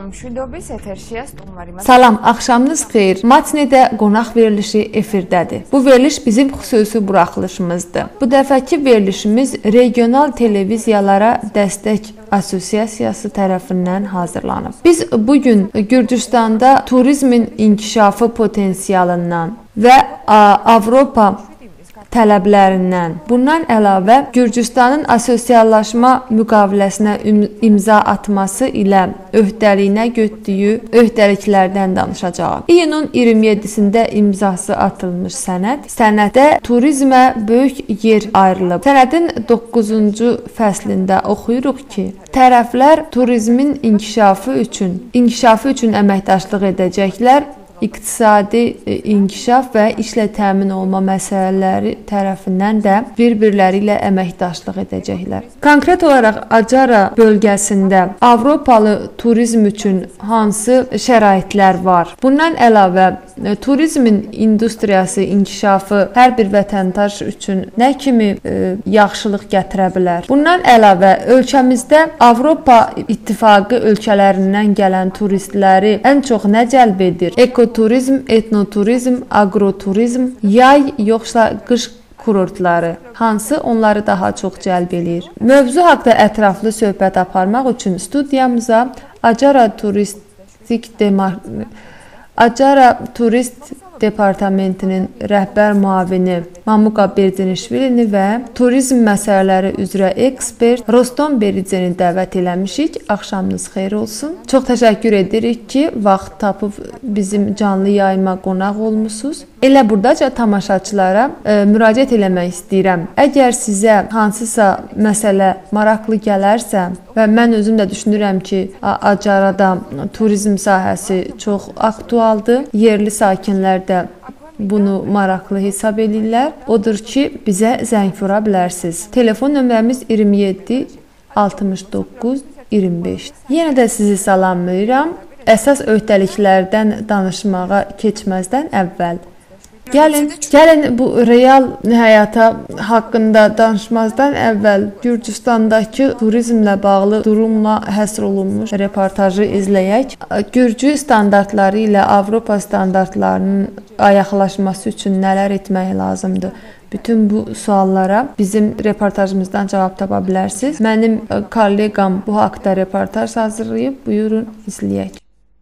მშვიდობის ეთერშია სტუმარი. Salam, axşamınız xeyir. Matnedə qonaq verilişi efirdədir. Bu veriliş bizim xüsusi buraxılışımızdır. Bu dəfəki verilişimiz regional televiziyalara dəstək Assosiasiyası tərəfindən hazırlanıb. Biz bugün Gürcüstanda turizmin inkişafı potensialından və Avropa tələblərindən, bundan əlavə Gürcüstanın asosiallaşma müqaviləsinə imza atması ilə öhdəliyinə götürdüyü öhdəliklərdən danışacağıq. İyunun 27-sində imzası atılmış sənəddə turizmə böyük yer ayrılıb. Sənədin 9-cu fəslində oxuyuruq ki, tərəflər turizmin inkişafı üçün əməkdaşlıq edəcəklər. İqtisadi inkişaf və işlə təmin olma məsələləri tərəfindən də bir-birləri ilə əməkdaşlıq edəcəklər. Konkret olaraq Acara bölgəsində Avropalı turizm üçün hansı şəraitlər var? Bundan əlavə turizmin industriyası inkişafı hər bir vətəndaş üçün nə kimi yaxşılıq gətirə bilər? Bundan əlavə ölkəmizdə Avropa İttifaqı ölkələrindən gələn turistləri ən çox nə cəlb edir? Ekoturizm, etnoturizm, agroturizm, yay yoxsa qış kurortları, hansı onları daha çox cəlb eləyir? Mövzu haqqında ətraflı söhbət aparmaq üçün studiyamıza Acara Turist Departamentinin rəhbər müavini Mamuqa Berdinişvilini və turizm məsələləri üzrə ekspert Rostom Beridjeni dəvət eləmişik. Axşamınız xeyir olsun. Çox təşəkkür edirik ki, vaxt tapıb bizim canlı yayıma qonaq olmusunuz. Elə burdaca tamaşaçılara müraciət eləmək istəyirəm. Əgər sizə hansısa məsələ maraqlı gələrsə və mən özüm də düşünürəm ki, Acarada turizm sahəsi çox aktualdır. Yerli sakinlər də bunu maraqlı hesab edirlər. Odur ki, bizə zəng vura bilərsiniz. Telefon nömrəmiz 27 69 25. Yenə də sizi salamlayıram. Əsas öhdəliklərdən danışmağa keçməzdən əvvəl Gəlin bu real həyata haqqında danışmazdan əvvəl Gürcüstandakı turizmlə bağlı durumla həsr olunmuş reportajı izləyək. Gürcü standartları ilə Avropa standartlarının ayaqlaşması üçün nələr etmək lazımdır? Bütün bu suallara bizim reportajımızdan cavab tapa bilərsiniz. Mənim kolleqam bu haqqda reportaj hazırlayıb. Buyurun, izləyək.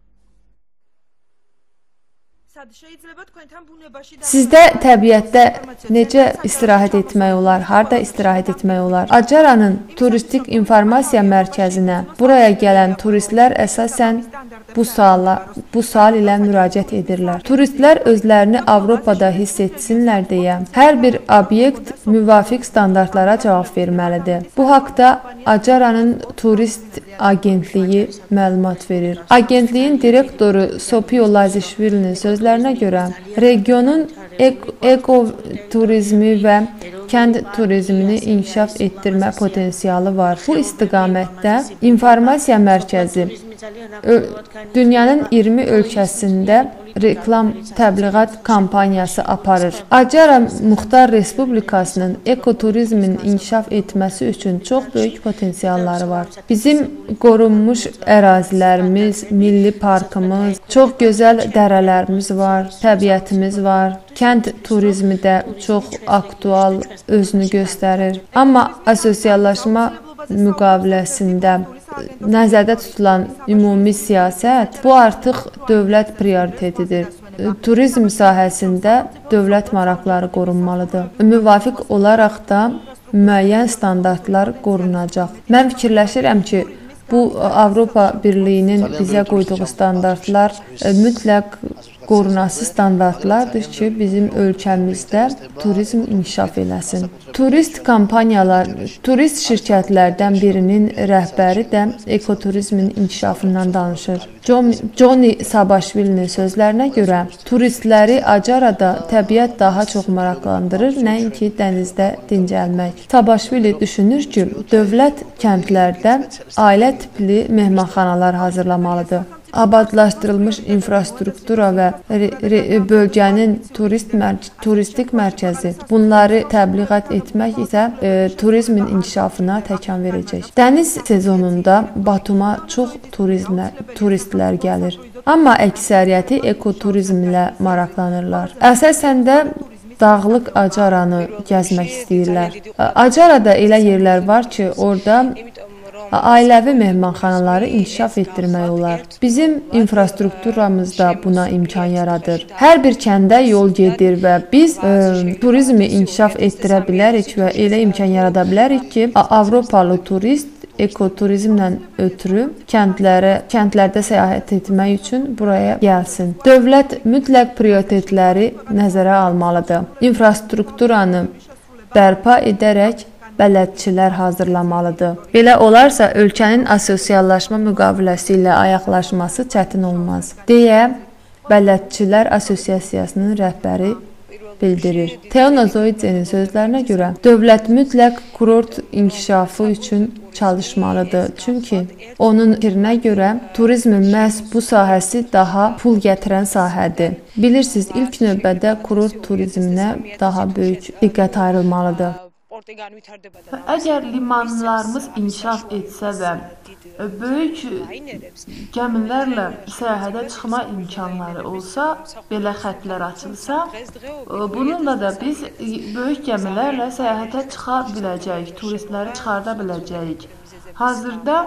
Sizdə təbiətdə necə istirahət etmək olar, harda istirahət etmək olar? Acara'nın turistik informasiya mərkəzinə buraya gələn turistlər əsasən bu sual ilə müraciət edirlər. Turistlər özlərini Avropada hiss etsinlər deyə hər bir obyekt müvafiq standartlara cavab verməlidir. Bu haqda Acara'nın turist agentliyi məlumat verir. Agentliyin direktoru Sopiyo Lazishvilinin sözlərinə görə regionun ekoturizmi və kənd turizmini inkişaf etdirmə potensialı var. Bu istiqamətdə informasiya mərkəzi dünyanın 20 ölkəsində reklam təbliğat kampaniyası aparır. Acara Muxtar Respublikasının ekoturizmin inkişaf etməsi üçün çox böyük potensialları var. Bizim qorunmuş ərazilərimiz, milli parkımız, çox gözəl dərələrimiz var, təbiətimiz var. Kənd turizmi də çox aktual özünü göstərir. Amma asosiallaşma müqaviləsində nəzərdə tutulan ümumi siyasət bu artıq dövlət prioritetidir. Turizm sahəsində dövlət maraqları qorunmalıdır. Müvafiq olaraq da müəyyən standartlar qorunacaq. Mən fikirləşirəm ki, bu Avropa Birliyinin bizə qoyduğu standartlar mütləq qorunası standartlardır ki, bizim ölkəmizdə turizm inkişaf eləsin. Turist şirkətlərdən birinin rəhbəri də ekoturizmin inkişafından danışır. Johnny Sabaşvilinin sözlərinə görə turistləri Acarada təbiət daha çox maraqlandırır, nəinki dənizdə dincəlmək. Sabaşvili düşünür ki, dövlət kəndlərdə ailə tipli mehmanxanalar hazırlamalıdır. abadlaşdırılmış infrastruktura və bölgənin turistik mərkəzi bunları təbliğat etmək isə turizmin inkişafına təkan verəcək. Dəniz sezonunda Batuma çox turistlər gəlir. Amma əksəriyyəti ekoturizm ilə maraqlanırlar. Əsasən də Dağlıq Acaranı gəzmək istəyirlər. Acarada elə yerlər var ki, orada ailəvi mehmanxanaları inkişaf etdirmək olar. Bizim infrastrukturamız da buna imkan yaradır. Hər bir kəndə yol gedir və biz turizmi inkişaf etdirə bilərik və elə imkan yarada bilərik ki, Avropalı turist ekoturizmlə ötürü kəndlərdə səyahət etmək üçün buraya gəlsin. Dövlət mütləq prioritetləri nəzərə almalıdır. İnfrastrukturanı bərpa edərək bələdçilər hazırlamalıdır. Belə olarsa ölkənin asosiallaşma müqaviləsi ilə ayaqlaşması çətin olmaz, deyə Bələdçilər Assosiasiyasının rəhbəri bildirir. Teo Nazoidzenin sözlərinə görə dövlət mütləq kurort inkişafı üçün çalışmalıdır. Çünki onun fikrinə görə turizmin məhz bu sahəsi daha pul gətirən sahədir. Bilirsiniz, ilk növbədə kurort turizminə daha böyük diqqət ayrılmalıdır. Əgər limanlarımız inkişaf etsə və böyük gəmilərlə səyahətə çıxma imkanları olsa, belə xəttlər açılsa, bununla da biz böyük gəmilərlə səyahətə çıxa biləcəyik, turistləri çıxarda biləcəyik. Hazırda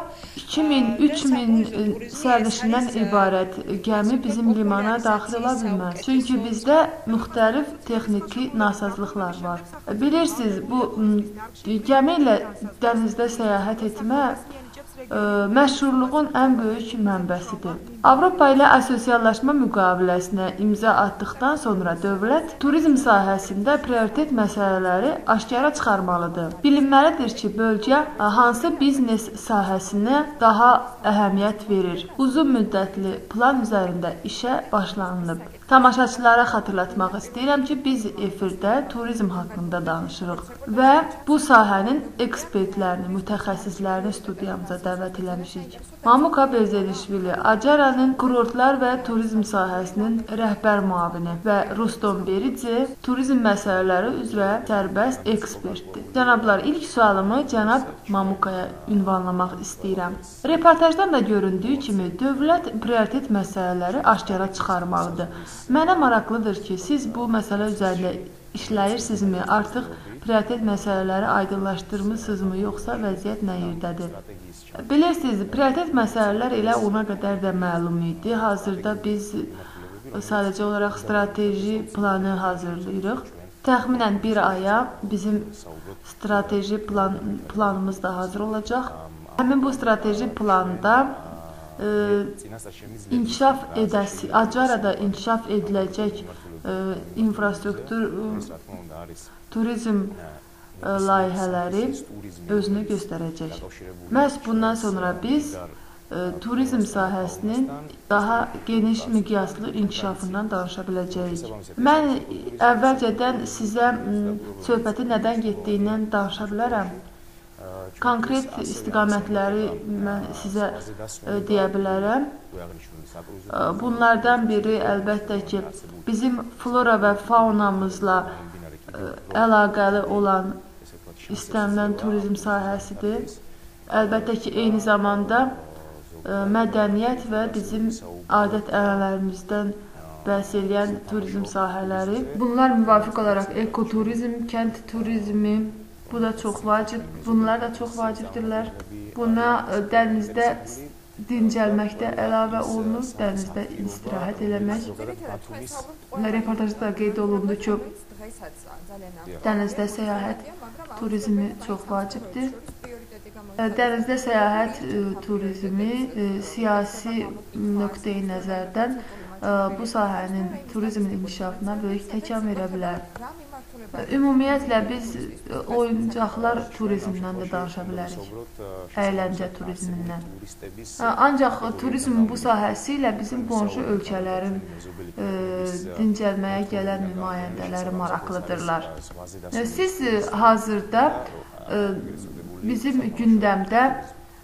2000-3000 sərnişindən ibarət gəmi bizim limana daxil ola bilməz. Çünki bizdə müxtəlif texniki nasazlıqlar var. Bilirsiniz, bu gəmi ilə dənizdə səyahət etmək məşhurluğun ən böyük mənbəsidir. Avropa ilə asosiallaşma müqaviləsinə imza atdıqdan sonra dövlət turizm sahəsində prioritet məsələləri aşkara çıxarmalıdır. Bilinməlidir ki, bölgə hansı biznes sahəsinə daha əhəmiyyət verir. Uzun müddətli plan üzərində işə başlanılıb. Tamaşaçılara xatırlatmaq istəyirəm ki, biz efirdə turizm haqqında danışırıq və bu sahənin ekspertlərini, mütəxəssislərini studiyamıza dəvət eləmişik. Mamuka Berzelişvili, Acaranın kurortlar və turizm sahəsinin rəhbər müavini və Rustom Beridze turizm məsələləri üzrə sərbəst ekspertdir. Cənablar, ilk sualımı cənab Mamukaya ünvanlamaq istəyirəm. Reportajdan da göründüyü kimi dövlət prioritet məsələləri aşkara çıxarmalıdır. Mənə maraqlıdır ki, siz bu məsələ üzərində işləyirsinizmi, artıq prioritet məsələləri aydınlaşdırmısınızmı, yoxsa vəziyyət nə yerdədir? Bilirsiniz, prioritet məsələlər elə ona qədər də məlum idi. Hazırda biz sadəcə olaraq strateji planı hazırlayırıq. Təxminən bir aya bizim strateji planımız da hazır olacaq. Həmin bu strateji planda inkişaf edəsi, Acarada inkişaf ediləcək infrastruktur, turizm layihələri özünü göstərəcək. Məhz bundan sonra biz turizm sahəsinin daha geniş miqyaslı inkişafından danışa biləcəyik. Mən əvvəlcədən sizə söhbəti nədən getdiyindən danışa bilərəm. Konkret istiqamətləri mən sizə deyə bilərəm. Bunlardan biri əlbəttə ki, bizim flora və faunamızla əlaqəli olan istənilən turizm sahəsidir. Əlbəttə ki, eyni zamanda mədəniyyət və bizim adət-ənənələrimizdən bəhs edən turizm sahələri. Bunlar müvafiq olaraq ekoturizm, kənd turizmi, bu da çox vacib, bunlar da çox vacibdirlər. Buna dənizdə dincəlməkdə əlavə olunur, dənizdə istirahət eləmək. Reportajda da qeyd olundu ki, dənizdə səyahət turizmi çox vacibdir. Dənizdə səyahət turizmi siyasi nöqteyi nəzərdən bu sahənin turizmin inkişafına böyük təkan verə bilər. Ümumiyyətlə, biz oyuncaqlar turizmindən də danışa bilərik, əyləncə turizmindən. Ancaq turizmin bu sahəsi ilə bizim qonşu ölkələrin dincəlməyə gələn nümayəndələri maraqlıdırlar. Siz hazırda bizim gündəmdə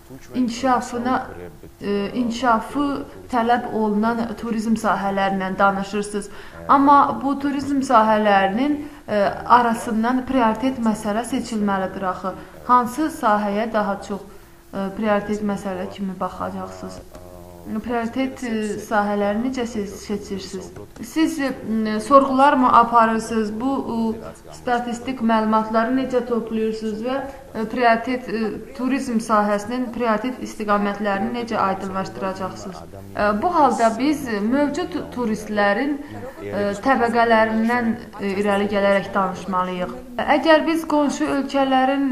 inkişafı tələb olunan turizm sahələrindən danışırsınız. Amma bu turizm sahələrinin arasından prioritet məsələ seçilməlidir axı. Hansı sahəyə daha çox prioritet məsələ kimi baxacaqsınız? Prioritet sahələri necə seçirsiniz? Siz sorğular mı aparırsınız? Bu statistik məlumatları necə toplayırsınız və prioritet turizm sahəsinin prioritet istiqamətlərini necə aydınlaşdıracaqsınız? Bu halda biz mövcud turistlərin təbəqələrindən irəli gələrək danışmalıyıq. Əgər biz qonşu ölkələrdən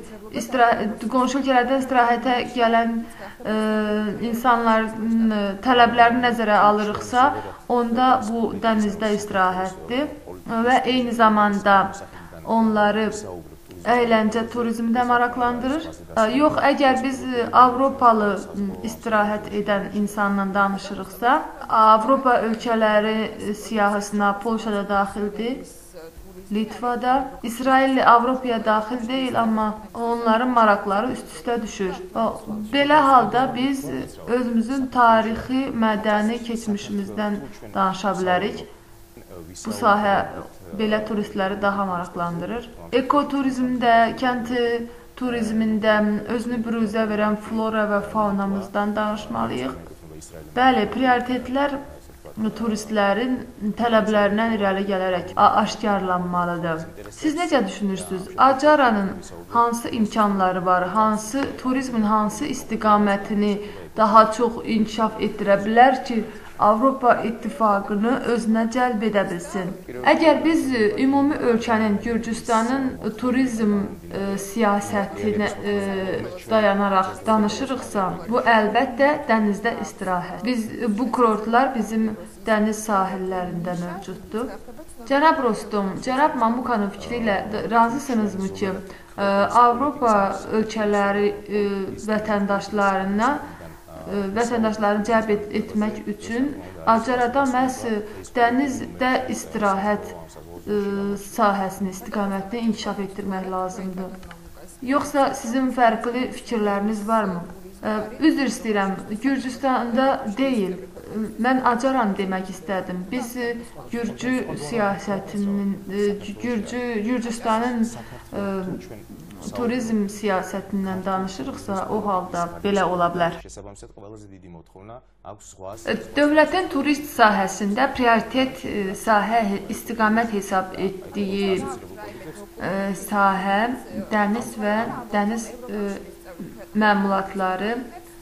istirahətə gələn insanların tələblərini nəzərə alırıqsa, onda bu dənizdə istirahətdir və eyni zamanda onları əyləncə turizmdə maraqlandırır. Yox, əgər biz Avropalı istirahət edən insanla danışırıqsa, Avropa ölkələri siyahısına Polşa da daxildir. Litvada, İsrail Avropaya daxil deyil, amma onların maraqları üst-üstə düşür. Belə halda biz özümüzün tarixi, mədəni keçmişimizdən danışa bilərik. Bu sahə belə turistləri daha maraqlandırır. Ekoturizmdə, kənd turizmində özünü büruzə verən flora və faunamızdan danışmalıyıq. Bəli, prioritetlər turistlərin tələblərindən irəli gələrək aşkarlanmalıdır. Siz necə düşünürsünüz? Acaranın hansı imkanları var? Hansı turizmin hansı istiqamətini daha çox inkişaf etdirə bilər ki, Avropa İttifaqını özünə cəlb edə bilsin? Əgər biz ümumi ölkənin Gürcüstanın turizm siyasətinə dayanaraq danışırıqsa, bu əlbəttə dənizdə istirahət. Bu kurortlar bizim dəniz sahillərində mövcuddur. Cənab Rostom, cənab Mamukanın fikri ilə razısınızmı ki, Avropa ölkələri vətəndaşlarını cəlb etmək üçün Acarada məhz dənizdə istirahət sahəsini, istiqamətini inkişaf etdirmək lazımdır. Yoxsa sizin fərqli fikirləriniz varmı? Üzr istəyirəm, Gürcüstanda deyil, mən Acaran demək istədim. Biz Gürcü siyasətinin, Gürcüstanın turizm siyasətindən danışırıqsa, o halda belə ola bilər. Dövlətin turist sahəsində prioritet sahə, istiqamət hesab etdiyi sahə dəniz və dəniz məmulatları,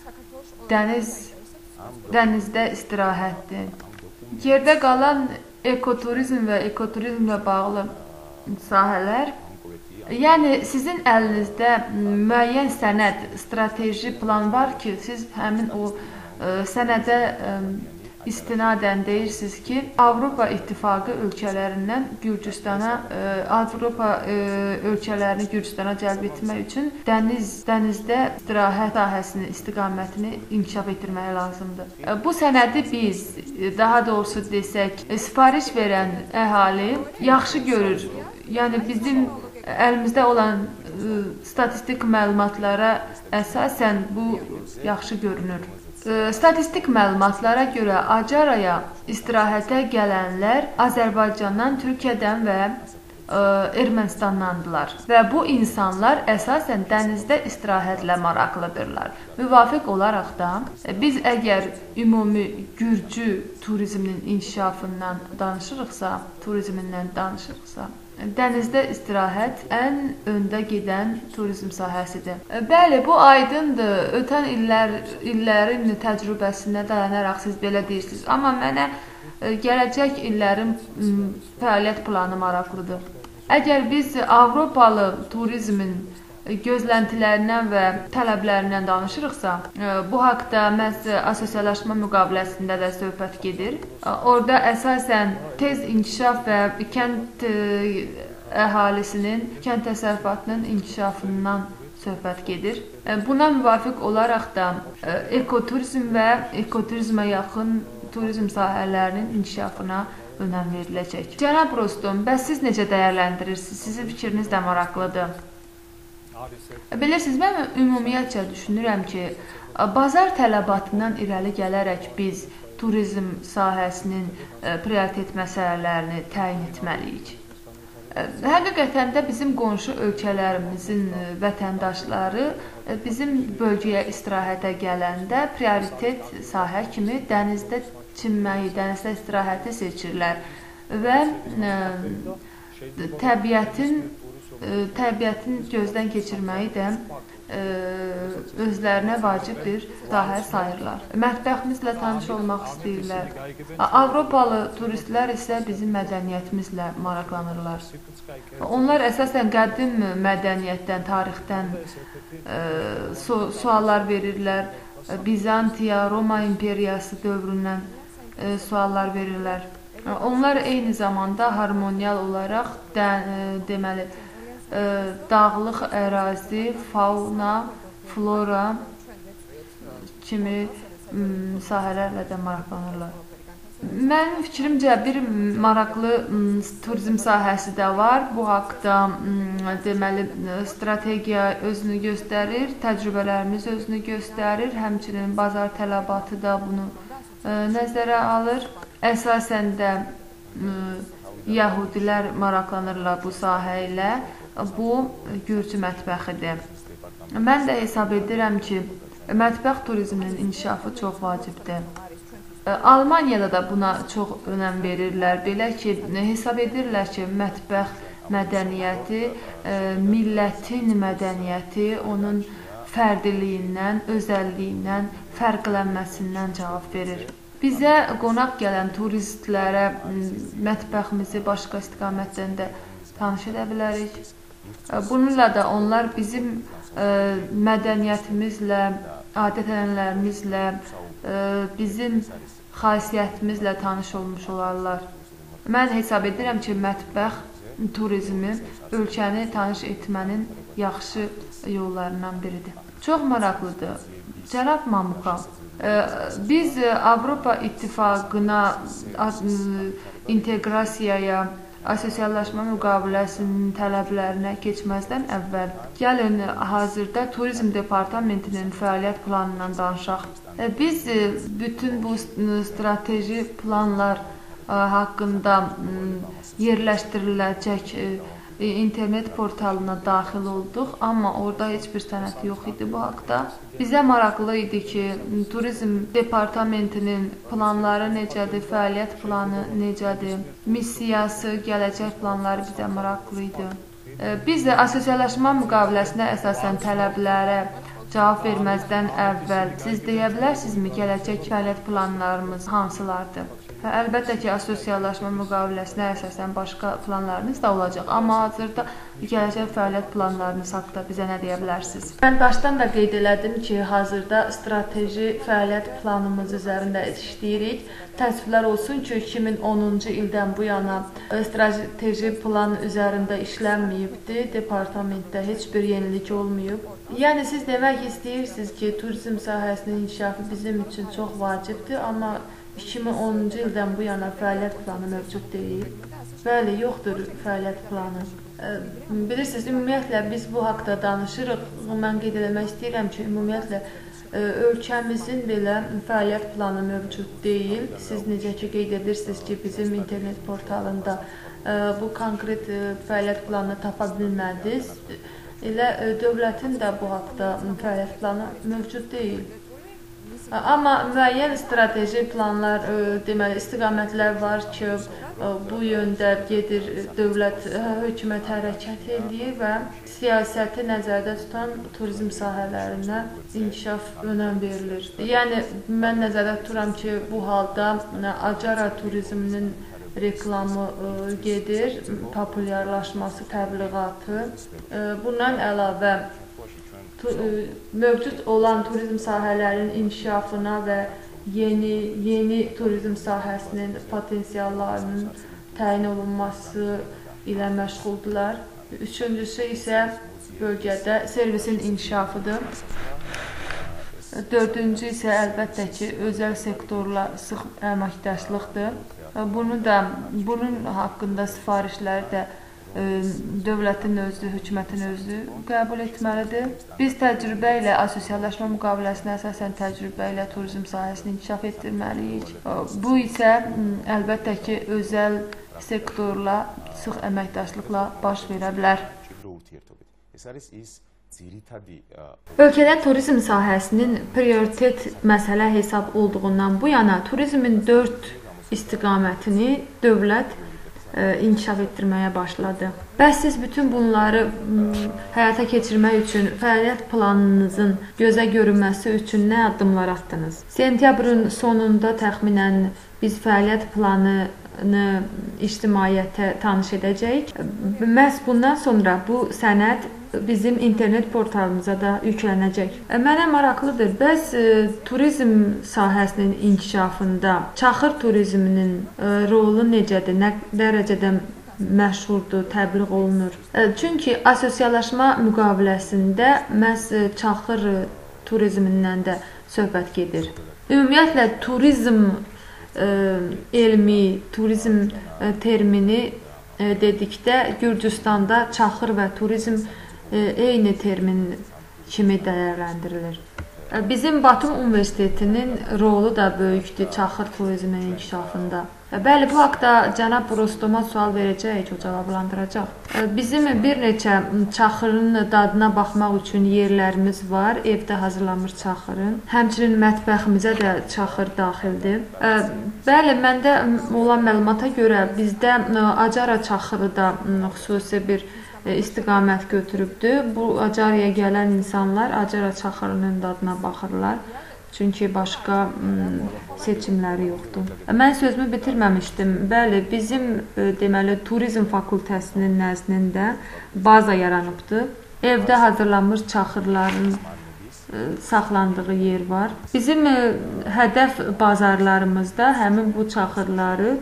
dənizdə istirahətdir. Yerdə qalan ekoturizm və ekoturizmlə bağlı sahələr, yəni sizin əlinizdə müəyyən sənəd, strateji plan var ki, siz həmin o sənədə istinadən deyirsiniz ki, Avropa İttifaqı ölkələrindən Avropa ölkələrini Gürcüstana cəlb etmək üçün dənizdə istirahət sahəsinin istiqamətini inkişaf etdirmək lazımdır. Bu sənədi biz, daha doğrusu desək, sifariş verən əhali yaxşı görür. Yəni bizim əlimizdə olan statistik məlumatlara əsasən bu yaxşı görünür. Statistik məlumatlara görə Acaraya istirahətə gələnlər Azərbaycandan, Türkiyədən və Ermənistandandılar və bu insanlar əsasən dənizdə istirahətlə maraqlıdırlar. Müvafiq olaraq da biz əgər ümumi Gürcü turizminin inkişafından danışırıqsa, dənizdə istirahət ən öndə gedən turizm sahəsidir. Bəli, bu aydındır. Ötən illərin təcrübəsinə dayanaraq siz belə deyirsiniz. Amma mənə gələcək illərin fəaliyyət planı maraqlıdır. Əgər biz Avropalı turizmin gözləntilərindən və tələblərindən danışırıqsa, bu haqda məhz asosiyalaşma müqaviləsində də söhbət gedir. Orada əsasən tez inkişaf və kənd əhalisinin, kənd təsərrüfatının inkişafından söhbət gedir. Buna müvafiq olaraq da ekoturizm və ekoturizmə yaxın turizm sahələrinin inkişafına önəm veriləcək. Cənab Rostom, bəs siz necə dəyərləndirirsiniz? Sizin fikriniz də maraqlıdır. Bilirsiniz, mən ümumiyyətcə düşünürəm ki, bazar tələbatından irəli gələrək biz turizm sahəsinin prioritet məsələlərini təyin etməliyik. Həqiqətən də bizim qonşu ölkələrimizin vətəndaşları bizim bölgəyə istirahətə gələndə prioritet sahə kimi dənizdə çimməyi, dənizdə istirahəti seçirlər və təbiətin gözdən keçirməyi də özlərinə vacib bir sahə sayırlar. Mətbəximizlə tanış olmaq istəyirlər. Avropalı turistlər isə bizim mədəniyyətimizlə maraqlanırlar. Onlar əsasən qədim mədəniyyətdən, tarixdən suallar verirlər. Bizantiya, Roma imperiyası dövründən suallar verirlər. Onlar eyni zamanda harmonial olaraq deməli dağlıq ərazi, fauna, flora kimi sahələrlə də maraqlanırlar. Mənim fikrimcə bir maraqlı turizm sahəsi də var. Bu haqda deməli strategiya özünü göstərir, təcrübələrimiz özünü göstərir. Həmçinin bazar tələbatı da bunu nəzərə alır. Əsasən də yəhudilər maraqlanırlar bu sahə ilə. Bu gürcü mətbəxidir. Mən də hesab edirəm ki, mətbəx turizminin inkişafı çox vacibdir. Almaniyada da buna çox önəm verirlər. Belə ki, hesab edirlər ki, mətbəx mədəniyyəti, millətin mədəniyyəti, onun fərdiliyindən, özəlliyindən, fərqlənməsindən cavab verir. Bizə qonaq gələn turistlərə mətbəximizi başqa istiqamətdən də tanış edə bilərik. Bununla da onlar bizim mədəniyyətimizlə, adət-ənənələrimizlə, bizim xasiyyətimizlə tanış olmuş olarlar. Mən hesab edirəm ki, mətbəx turizmi ölkəni tanış etmənin yaxşı yollarından biridir. Çox maraqlıdır. Cənab Mamuka, biz Avropa İttifaqına inteqrasiyaya, asosiallaşma müqaviləsinin tələblərinə keçməzdən əvvəl gəlin hazırda Turizm Departamentinin fəaliyyət planından danışaq. Biz bütün bu strateji planlar haqqında yerləşdiriləcək internet portalına daxil olduq, amma orada heç bir sənəd yox idi bu haqda. Bizə maraqlı idi ki, Turizm Departamentinin planları necədir, fəaliyyət planı necədir, missiyası, gələcək planları bizə maraqlı idi. Biz də asosiallaşma müqaviləsinə əsasən tələblərə cavab verməzdən əvvəl siz deyə bilərsinizmi gələcək fəaliyyət planlarımız hansılardır? Əlbəttə ki, asosiallaşma müqaviləsinə əsasən başqa planlarınız da olacaq, amma hazırda gələcək fəaliyyət planlarınız haqqında bizə nə deyə bilərsiniz? Mən başdan da qeyd elədim ki, hazırda strateji fəaliyyət planımız üzərində işləyirik. Təəssüflər olsun ki, 2010-cu ildən bu yana strateji plan üzərində işlənməyibdi, departamentdə heç bir yenilik olmayıb. Yəni, siz demək istəyirsiniz ki, turizm sahəsinin inkişafı bizim üçün çox vacibdir, amma 2010-cu ildən bu yana fəaliyyət planı mövcud deyil. Bəli, yoxdur fəaliyyət planı. Bilirsiniz, ümumiyyətlə biz bu haqda danışırıq. Mən qeyd etmək istəyirəm ki, ümumiyyətlə ölkəmizin belə fəaliyyət planı mövcud deyil. Siz necə ki qeyd edirsiniz ki, bizim internet portalında bu konkret fəaliyyət planını tapa bilmədiniz. Elə dövlətin də bu haqda fəaliyyət planı mövcud deyil. Amma müəyyən strateji planlar, deməli, istiqamətlər var ki, bu yöndə gedir, dövlət, hökumət hərəkət edir və siyasəti nəzərdə tutan turizm sahələrinə inkişaf önəm verilir. Yəni, mən nəzərdə tuturam ki, bu halda Acara turizminin reklamı gedir, populyarlaşması, təbliğatı. Bundan əlavə, mövcud olan turizm sahələrinin inkişafına və yeni turizm sahəsinin potensiallarının təyin olunması ilə məşğuldurlar. Üçüncüsü isə bölgədə servisin inkişafıdır. Dördüncü isə əlbəttə ki, özəl sektorla sıx əməkdaşlıqdır. Bunun haqqında sifarişləri də dövlətin özü, hökumətin özü qəbul etməlidir. Biz təcrübə ilə sosiallaşma müqaviləsinə əsasən təcrübə ilə turizm sahəsini inkişaf etdirməliyik. Bu isə əlbəttə ki, özəl sektorla sıx əməkdaşlıqla baş verə bilər. Ölkədə turizm sahəsinin prioritet məsələ hesab olduğundan bu yana turizmin 4 istiqamətini dövlət inkişaf etdirməyə başladı. Bəs siz bütün bunları həyata keçirmək üçün fəaliyyət planınızın gözə görünməsi üçün nə addımlar atdınız? Sentyabrın sonunda təxminən biz fəaliyyət planını ictimaiyyətə tanış edəcəyik. Məhz bundan sonra bu sənəd bizim internet portalımıza da yüklənəcək. Mənə maraqlıdır. Bəs turizm sahəsinin inkişafında çaxır turizminin rolu necədir? Nə dərəcədə məşhurdur, təbliğ olunur? Çünki asosiallaşma müqaviləsində məhz çaxır turizmindən də söhbət gedir. Ümumiyyətlə turizm elmi, turizm termini dedikdə Gürcüstanda çaxır və turizm eyni termin kimi dəyərləndirilir. Bizim Batum Universitetinin rolu da böyükdür çaxır turizminin inkişafında. Bəli, bu haqda cənab Rostoma sual verəcək, o cavablandıracaq. Bizim bir neçə çaxırın dadına baxmaq üçün yerlərimiz var, evdə hazırlanmış çaxırın. Həmçinin mətbəximizə də çaxır daxildir. Bəli, məndə olan məlumata görə bizdə Acara çaxırı da xüsusi bir istiqamət götürübdür. Bu Acaraya gələn insanlar Acara çaxırının dadına baxırlar. Çünki başqa seçimləri yoxdur. Mən sözümü bitirməmişdim. Bəli, bizim deməli turizm fakültəsinin nəzdində baza yaranıbdır. Evdə hazırlanmış çaxırların saxlandığı yer var. Bizim hədəf bazarlarımızda həmin bu çaxırları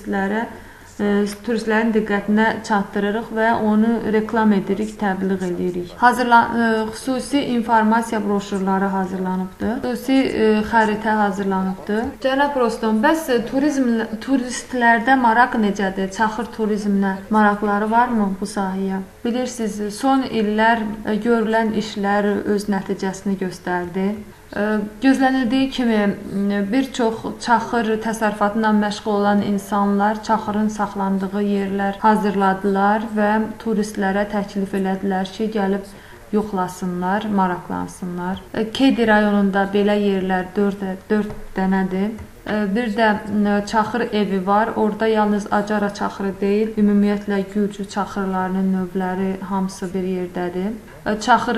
turistlərin diqqətinə çatdırırıq və onu reklam edirik, təbliğ edirik. Xüsusi informasiya broşurları hazırlanıbdır. Xüsusi xəritə hazırlanıbdır. Cənab Rostom, bəs turistlərdə maraq necədir? Çaxır turizminə maraqları varmı bu sahəyə? Bilirsiniz, son illər görülən işlər öz nəticəsini göstərdi. Gözlənildiyi kimi bir çox çaxır təsərrüfatı ilə məşğul olan insanlar çaxırın saxlandığı yerlər hazırladılar və turistlərə təklif elədilər ki, gəlib yoxlasınlar, maraqlansınlar. Kedi rayonunda belə yerlər 4 dənədir. Bir də çaxır evi var. Orada yalnız Acara çaxırı deyil, ümumiyyətlə Gürcü çaxırlarının növləri hamısı bir yerdədir. Çaxır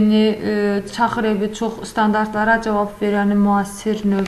evi çox standartlara cavab verən müasir növ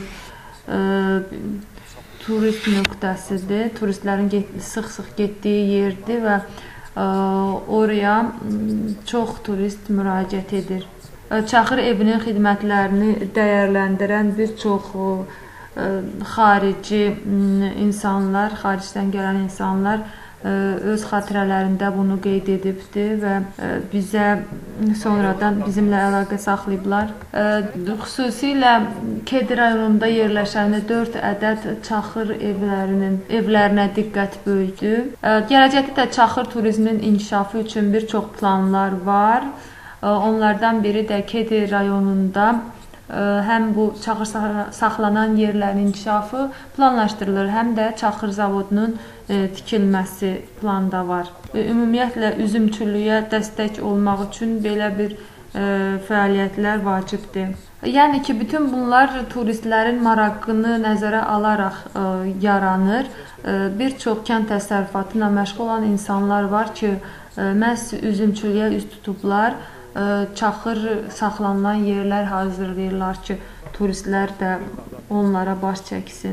turist nöqtəsidir. Turistlərin sıx-sıx getdiyi yerdir və oraya çox turist müraciət edir. Çaxır evinin xidmətlərini dəyərləndirən bir çox xarici insanlar, xaricdən gələn insanlar öz xatirələrində bunu qeyd edibdir və bizə sonradan bizimlə əlaqə saxlayıblar. Xüsusilə Kedi rayonunda yerləşən 4 ədəd çaxır evlərinə diqqət böyüdü. Gələcəkdə də çaxır turizminin inkişafı üçün bir çox planlar var. Onlardan biri də Kedi rayonunda həm bu çaxır saxlanan yerlərin inkişafı planlaşdırılır, həm də çaxır zavodunun tikilməsi planda var. Ümumiyyətlə üzümçülüyə dəstək olmaq üçün belə bir fəaliyyətlər vacibdir. Yəni ki, bütün bunlar turistlərin marağını nəzərə alaraq yaranır. Bir çox kənd təsərrüfatı ilə məşğul olan insanlar var ki, məhz üzümçülüyə üz tutublar. Çaxır saxlanılan yerlər hazırlayırlar ki, turistlər də onlara baş çəksin.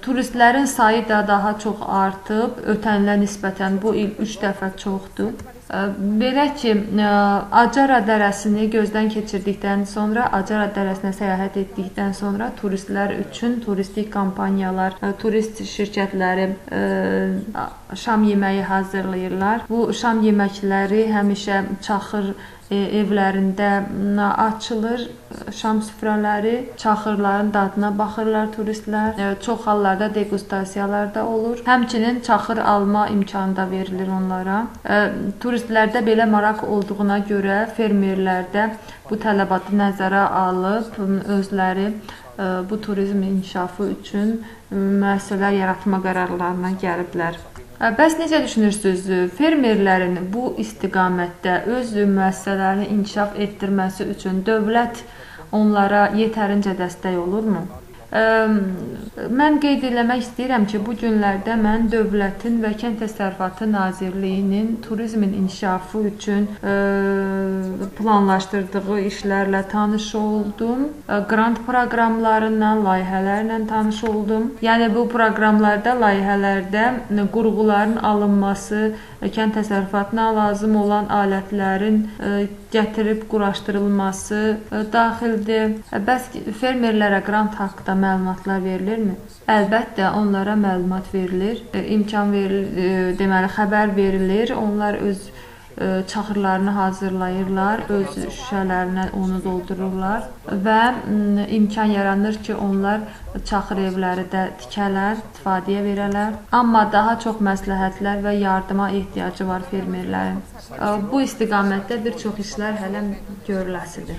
Turistlərin sayı da daha çox artıb, ötən ilə nisbətən bu il 3 dəfə çoxdur. Belə ki, Acara dərəsini gözdən keçirdikdən sonra, Acara dərəsinə səyahət etdikdən sonra turistlər üçün turistik kampaniyalar, turist şirkətləri şam yeməyi hazırlayırlar. Bu şam yeməkləri həmişə çaxır evlərində açılır, şam süfrələri, çaxırların dadına baxırlar turistlər. Çox hallarda dequstasiyalar da olur. Həmçinin çaxır alma imkanı da verilir onlara. Turistlərdə belə maraq olduğuna görə fermerlər bu tələbatı nəzərə alıb özləri bu turizm inkişafı üçün müəssisələr yaratma qərarlarına gəliblər. Bəs necə düşünürsünüz, fermerlərin bu istiqamətdə öz müəssisələrini inkişaf etdirməsi üçün dövlət onlara yetərincə dəstək olurmu? Mən qeyd eləmək istəyirəm ki, bu günlərdə mən dövlətin və Kənd Təsərrüfatı Nazirliyinin turizmin inkişafı üçün planlaşdırdığı işlərlə tanış oldum. Qrant proqramlarından, layihələrlə tanış oldum. Yəni bu proqramlarda, layihələrdə qurğuların alınması, kənd təsərrüfatına lazım olan alətlərin gətirib quraşdırılması daxildir. Bəs fermerlərə qrant haqqında məlumatlar verilirmi? Əlbəttə, onlara məlumat verilir, imkan verilir, deməli xəbər verilir. Onlar öz çaxırlarını hazırlayırlar, öz şüşələrinə onu doldururlar və imkan yaranır ki, onlar çaxır evləri də tikələr, istifadəyə verələr. Amma daha çox məsləhətlər və yardıma ehtiyacı var fermerlərin. Bu istiqamətdə bir çox işlər hələ görüləsidir.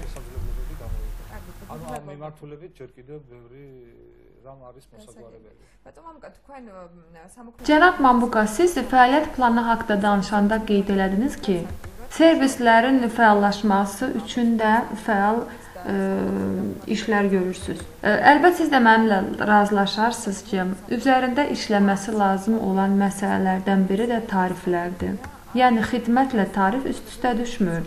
Cənab Mambuqa, siz fəaliyyət planı haqqında danışanda qeyd elədiniz ki, servislərin fəallaşması üçün də fəal işlər görürsünüz. Əlbəttə, siz də mənimlə razılaşarsınız ki, üzərində işləməsi lazım olan məsələlərdən biri də tariflərdir. Yəni, xidmətlə tarif üst-üstə düşmür.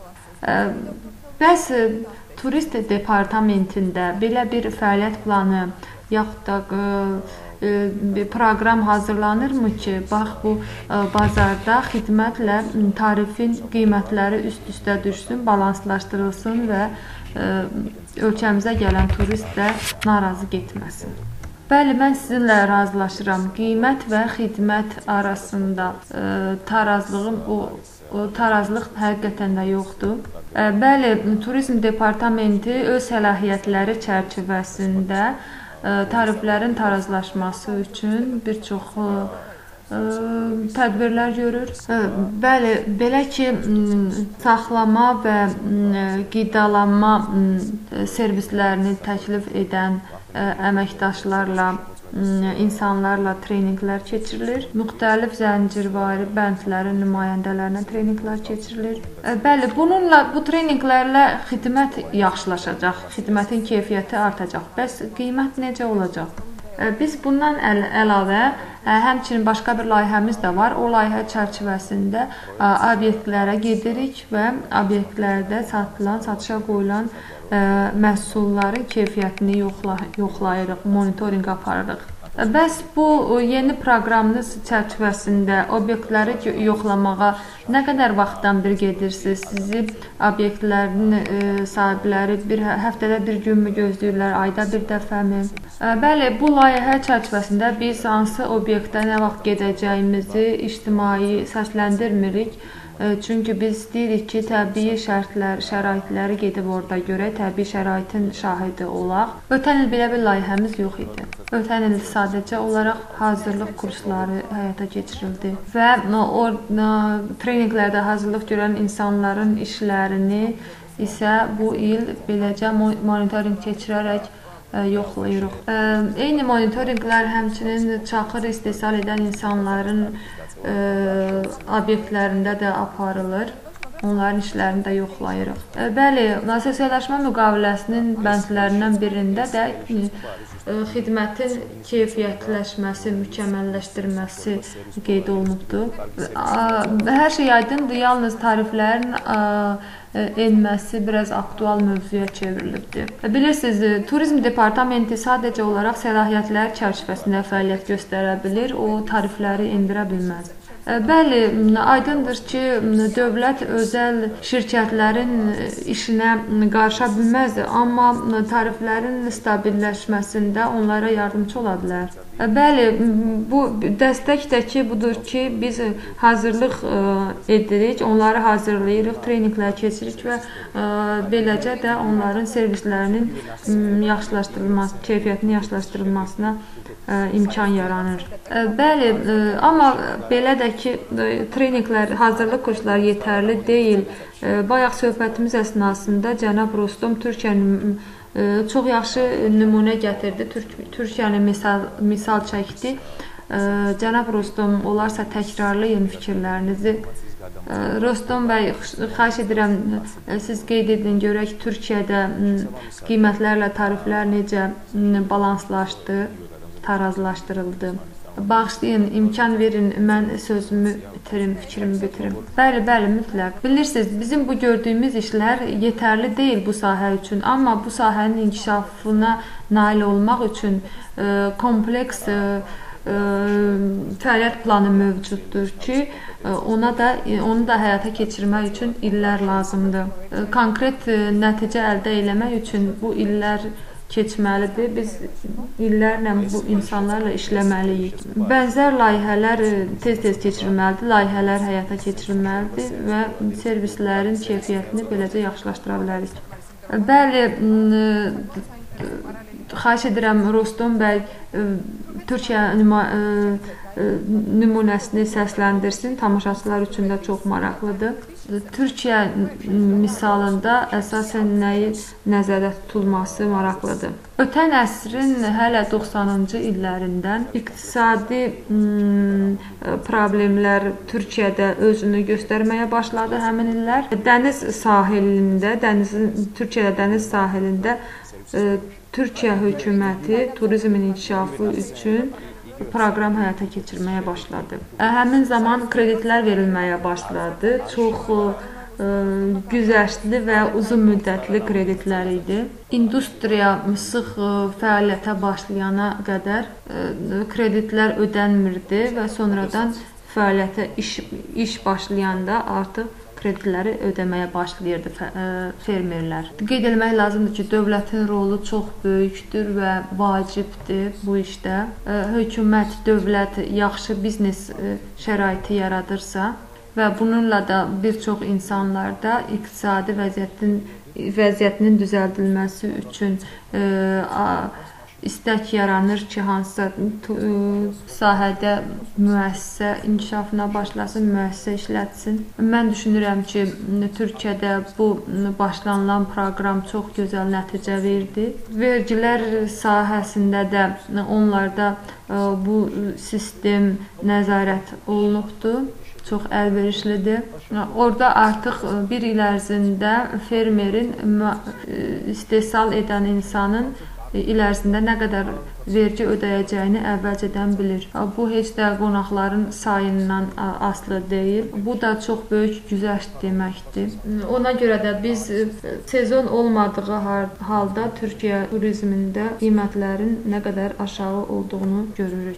Bəs turist departamentində belə bir fəaliyyət planı yaxud da proqram hazırlanırmı ki, bax bu bazarda xidmətlə tarifin qiymətləri üst-üstə düşsün, balanslaşdırılsın və ölkəmizə gələn turist də narazı getməsin. Bəli, mən sizinlə razılaşıram. Qiymət və xidmət arasında tarazlıq həqiqətən də yoxdur. Bəli, Turizm Departamenti öz səlahiyyətləri çərçivəsində tariflərin tarazlaşması üçün bir çox tədbirlər görür. Bəli, belə ki, saxlama və qidalanma servislərini təklif edən əməkdaşlarla, insanlarla treninqlər keçirilir. Müxtəlif zəncirvari bəndlərin nümayəndələrinə treninqlər keçirilir. Bəli, bununla, bu treninqlərlə xidmət yaxşılaşacaq, xidmətin keyfiyyəti artacaq. Bəs qiymət necə olacaq? Biz bundan əlavə həmçinin başqa bir layihəmiz də var. O layihə çərçivəsində obyektlərə gedirik və obyektlərdə satılan, satışa qoyulan məhsulların keyfiyyətini yoxlayırıq, monitorinq aparırıq. Bəs bu yeni proqramınız çərçivəsində obyektləri yoxlamağa nə qədər vaxtdan bir gedirsiniz? Sizi obyektlərin sahibləri bir həftədə bir günmü gözləyirlər, ayda bir dəfəmi? Bəli, bu layihə çərçivəsində biz hansı obyektə nə vaxt gedəcəyimizi ictimai səsləndirmirik. Çünki biz istəyirik ki, təbii şəraitləri gedib orada görək, təbii şəraitin şahidi olaq. Ötən il belə bir layihəmiz yox idi. Ötən il sadəcə olaraq hazırlıq kursları həyata keçirildi və o treninqlərdə hazırlıq görən insanların işlərini isə bu il beləcə monitorinq keçirərək yoxlayırıq. Eyni monitorinqlər həmçinin çaxır istehsal edən insanların obyektlərində də aparılır. Onların işlərini də yoxlayırıq. Bəli, sosiallaşma müqaviləsinin bəndlərindən birində də xidmətin keyfiyyətləşməsi, mükəmməlləşdirməsi qeyd olunubdur. Hər şey aydındır, yalnız tariflərin enməsi biraz aktual mövzuya çevrilibdir. Bilirsiniz, Turizm Departamenti sadəcə olaraq səlahiyyətlər çərçivəsində fəaliyyət göstərə bilir, o tarifləri endirə bilməz. Bəli, aydındır ki, dövlət özəl şirkətlərin işinə qarışa bilməz, amma tariflərin stabilləşməsində onlara yardımcı ola bilər. Bəli, bu dəstək də ki, budur ki, biz hazırlıq edirik, onları hazırlayırıq, treninqlər keçiririk və beləcə də onların servislərinin yaxşılaşdırılması, keyfiyyətinin yaxşılaşdırılmasına imkan yaranır. Bəli, amma belə də ki, treninqlər, hazırlıq kursları yetərli deyil. Bayaq söhbətimiz əsnasında cənab Rostom Türkiyənin çox yaxşı nümunə gətirdi, Türkiyəni misal çəkdi. Cənab Rostom, olarsa təkrarlayın fikirlərinizi. Rostom bəy, xahiş edirəm, siz qeyd edin, görək Türkiyədə qiymətlərlə tariflər necə balanslaşdı, tarazlaşdırıldı. Bağışlayın, imkan verin, mən sözümü bitirim, fikrimi bitirim. Bəli, mütləq. Bilirsiniz, bizim bu gördüyümüz işlər yetərli deyil bu sahə üçün, amma bu sahənin inkişafına nail olmaq üçün kompleks fəaliyyət planı mövcuddur ki, onu da həyata keçirmək üçün illər lazımdır. Konkret nəticə əldə etmək üçün bu illər keçməlidir. Biz illərlə bu insanlarla işləməliyik. Bənzər layihələr tez-tez keçirilməlidir, layihələr həyata keçirilməlidir və servislərin keyfiyyətini beləcə yaxşılaşdıra bilərik. Bəli, xahiş edirəm, Rostom bəy Türkiyə nümunəsini səsləndirsin. Tamaşaçılar üçün də çox maraqlıdır. Türkiyə misalında əsasən nəyi nəzərdə tutulması maraqlıdır. Ötən əsrin hələ 90-cı illərindən iqtisadi problemlər Türkiyədə özünü göstərməyə başladı həmin illər. Dəniz sahilində, Türkiyədə dəniz sahilində Türkiyə hökuməti turizmin inkişafı üçün proqram həyata keçirməyə başladı. Həmin zaman kreditlər verilməyə başladı. Çox güzəştli və uzun müddətli kreditlər idi. İndustriya sıx fəaliyyətə başlayana qədər kreditlər ödənmirdi və sonradan fəaliyyətə iş başlayanda artıq kreditləri ödəməyə başlayırdı fermerlər. Qeyd etmək lazımdır ki, dövlətin rolu çox böyükdür və vacibdir bu işdə. Hökumət, dövlət yaxşı biznes şəraiti yaradırsa və bununla da bir çox insanlarda iqtisadi vəziyyətinin düzəldilməsi üçün istək yaranır ki, hansısa sahədə müəssisə inkişafına başlasın, müəssisə işlətsin. Mən düşünürəm ki, Türkiyədə bu başlanılan proqram çox gözəl nəticə verdi. Vergilər sahəsində də onlarda bu sistem nəzarət olunubdur. Çox əlverişlidir. Orada artıq bir il ərzində fermerin istehsal edən insanın il ərzində nə qədər vergi ödəyəcəyini əvvəlcədən bilir. Bu heç də qonaqların sayından asılı deyil. Bu da çox böyük güzəşt deməkdir. Ona görə də biz sezon olmadığı halda Türkiyə turizmində qiymətlərin nə qədər aşağı olduğunu görürük.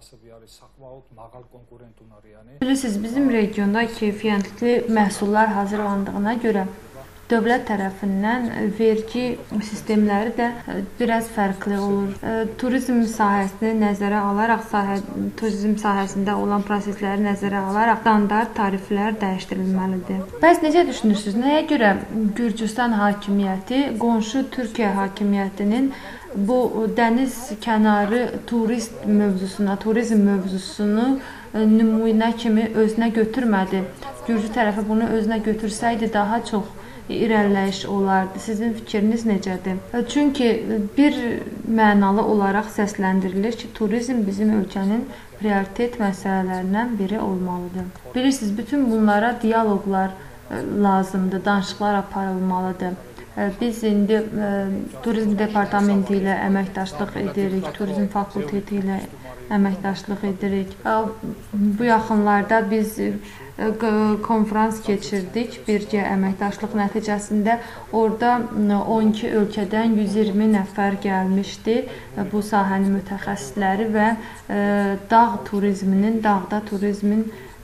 Bilirsiniz, bizim regionda keyfiyyətli məhsullar hazırlandığına görə dövlət tərəfindən vergi sistemləri də biraz fərqli olur. Turizm sahəsini nəzərə alaraq, turizm sahəsində olan prosesləri nəzərə alaraq standart tariflər dəyişdirilməlidir. Bəs necə düşünürsünüz? Nəyə görə Gürcüstan hakimiyyəti qonşu Türkiyə hakimiyyətinin bu dəniz kənarı turizm mövzusunu nümunə kimi özünə götürmədi? Gürcü tərəfi bunu özünə götürsəydi daha çox irəliləyiş olardı. Sizin fikriniz necədir? Çünki bir mənalı olaraq səsləndirilir ki, turizm bizim ölkənin prioritet məsələlərindən biri olmalıdır. Bilirsiniz, bütün bunlara dialoqlar lazımdır, danışıqlar aparılmalıdır. Biz indi Turizm Departamenti ilə əməkdaşlıq edirik, Turizm Fakülteti ilə əməkdaşlıq edirik. Bu yaxınlarda biz konfrans keçirdik birgə əməkdaşlıq nəticəsində. Orada 12 ölkədən 120 nəfər gəlmişdi bu sahənin mütəxəssisləri və dağda turizmin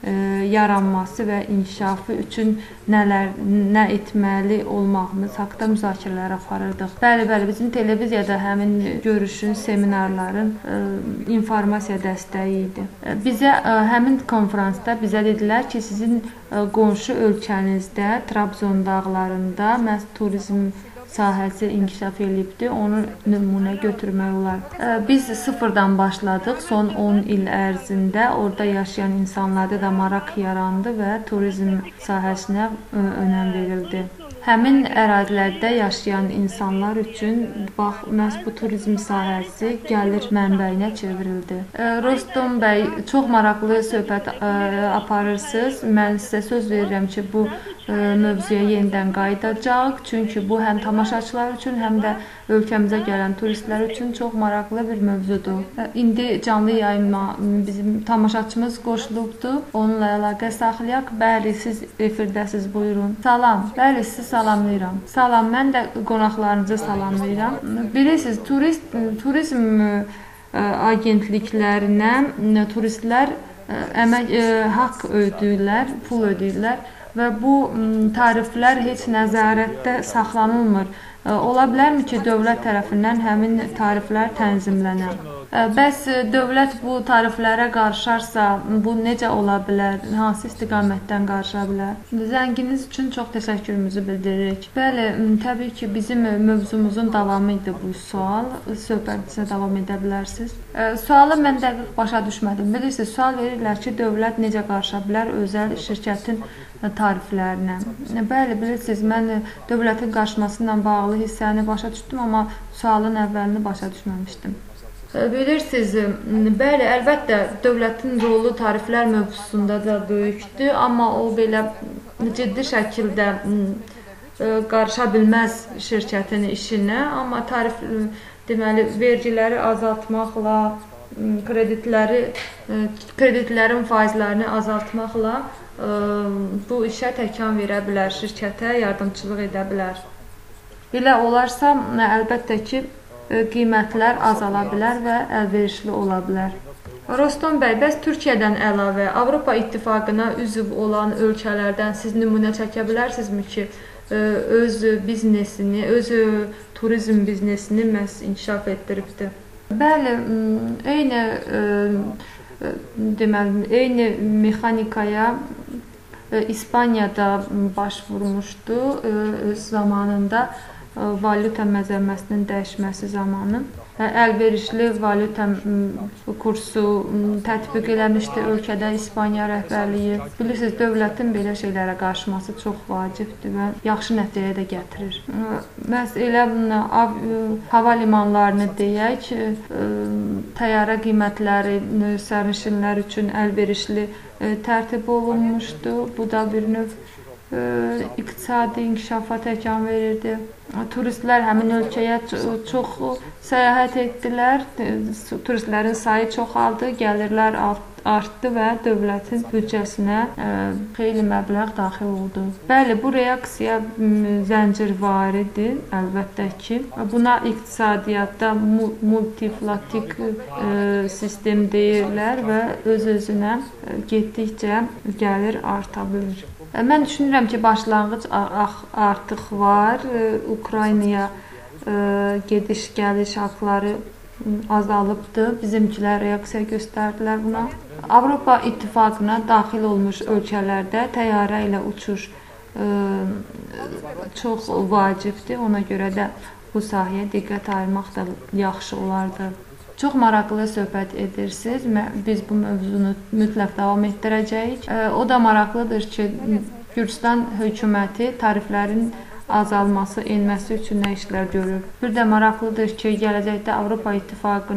yaranması və inkişafı üçün nə etməli olmağımız haqqında müzakirələr aparırdıq. Bəli, bizim televiziyada həmin görüşün, seminarların informasiya dəstəyi idi. Bizə həmin konfransda bizə dedilər ki, sizin qonşu ölkənizdə Trabzon dağlarında məhz turizm sahəsi inkişaf edibdir, onu nümunə götürmək olar. Biz sıfırdan başladıq, son 10 il ərzində orada yaşayan insanlarda da maraq yarandı və turizm sahəsinə önəm verildi. Həmin ərazilərdə yaşayan insanlar üçün məhz bu turizm sahəsi gəlir mənbəyinə çevrildi. Rostom bəy, çox maraqlı söhbət aparırsınız. Mən sizə söz verirəm ki, bu mövzuya yenidən qayıdacaq. Çünki bu həm tamaşaçılar üçün, həm də ölkəmizə gələn turistlər üçün çox maraqlı bir mövzudur. İndi canlı yayıma bizim tamaşaçımız qoşulubdur. Onunla əlaqə saxlayaq. Bəli, siz efirdəsiz, buyurun. Salam. Bəli, sizi salamlayıram. Salam, mən də qonaqlarınızı salamlayıram. Bilirsiniz, turizm agentliklərinə turistlər haqq ödəyirlər, pul ödəyirlər və bu tariflər heç nəzarətdə saxlanılmır. Ola bilərmi ki, dövlət tərəfindən həmin tariflər tənzimlənə? Bəs dövlət bu tariflərə qarışarsa, bu necə ola bilər? Hansı istiqamətdən qarışa bilər? Zənginiz üçün çox təşəkkürümüzü bildiririk. Bəli, təbii ki, bizim mövzumuzun davamı idi bu sual. Söhbətinizə davam edə bilərsiniz. Sualı mən dəqiq başa düşmədim. Bilirsiniz, sual verirlər ki, dövlət necə qarışa bilər özəl şirkətin tariflərinə. Bəli, bilirsiniz, mən dövlətin qarışması ilə bağlı hissəni başa düşdüm, amma sualın əvvəlini başa düşməmişdim. Bilirsiniz, bəli, əlbəttə dövlətin rolu tariflər mövzusunda da böyükdür, amma o belə ciddi şəkildə qarışa bilməz şirkətin işinə, amma tarif deməli vergiləri azaltmaqla, kreditlərin faizlərini azaltmaqla bu işə təkan verə bilər, şirkətə yardımçılıq edə bilər. Belə olarsa, əlbəttə ki, qiymətlər azala bilər və əlverişli ola bilər. Rostom bəy, bəs Türkiyədən əlavə Avropa İttifaqına üzv olan ölkələrdən siz nümunə çəkə bilərsinizmi ki, öz biznesini, öz turizm biznesini məhz inkişaf etdiribdir? Bəli, eyni mexanikaya İspaniyada baş vurmuşdu öz zamanında. Valyuta məzəmməsinin dəyişməsi zamanı əlverişli valyuta kursu tətbiq eləmişdi ölkədə İspaniya rəhbərliyi. Bilirsiniz, dövlətin belə şeylərə qarışması çox vacibdir və yaxşı nəticəyə də gətirir. Məhz elə hava limanlarını deyək, təyyarə qiymətləri sərnişinlər üçün əlverişli tərtib olunmuşdu. Bu da bir növ iqtisadi inkişafa təkan verirdi. Turistlər həmin ölkəyə çox səyahət etdilər. Turistlərin sayı çoxaldı, gəlirlər artdı və dövlətin büdcəsinə xeyli məbləğ daxil oldu. Bəli, bu reaksiya zəncirvaridir, əlbəttə ki. Buna iqtisadiyyatda multiflatik sistem deyirlər və öz-özünə getdikcə gəlir arta bilir. Mən düşünürəm ki, başlanğıc artıq var. Ukraynaya gediş-gəliş haqları azalıbdır. Bizimkilər reaksiya göstərdilər buna. Avropa İttifaqına daxil olmuş ölkələrdə təyyarə ilə uçuş çox vacibdir. Ona görə də bu sahəyə diqqət ayırmaq da yaxşı olardı. Çox maraqlı söhbət edirsiniz. Biz bu mövzunu mütləq davam etdirəcəyik. O da maraqlıdır ki, Gürcüstan hökuməti tariflərin azalması, enməsi üçün nə işlər görür. Bir də maraqlıdır ki, gələcəkdə Avropa İttifaqı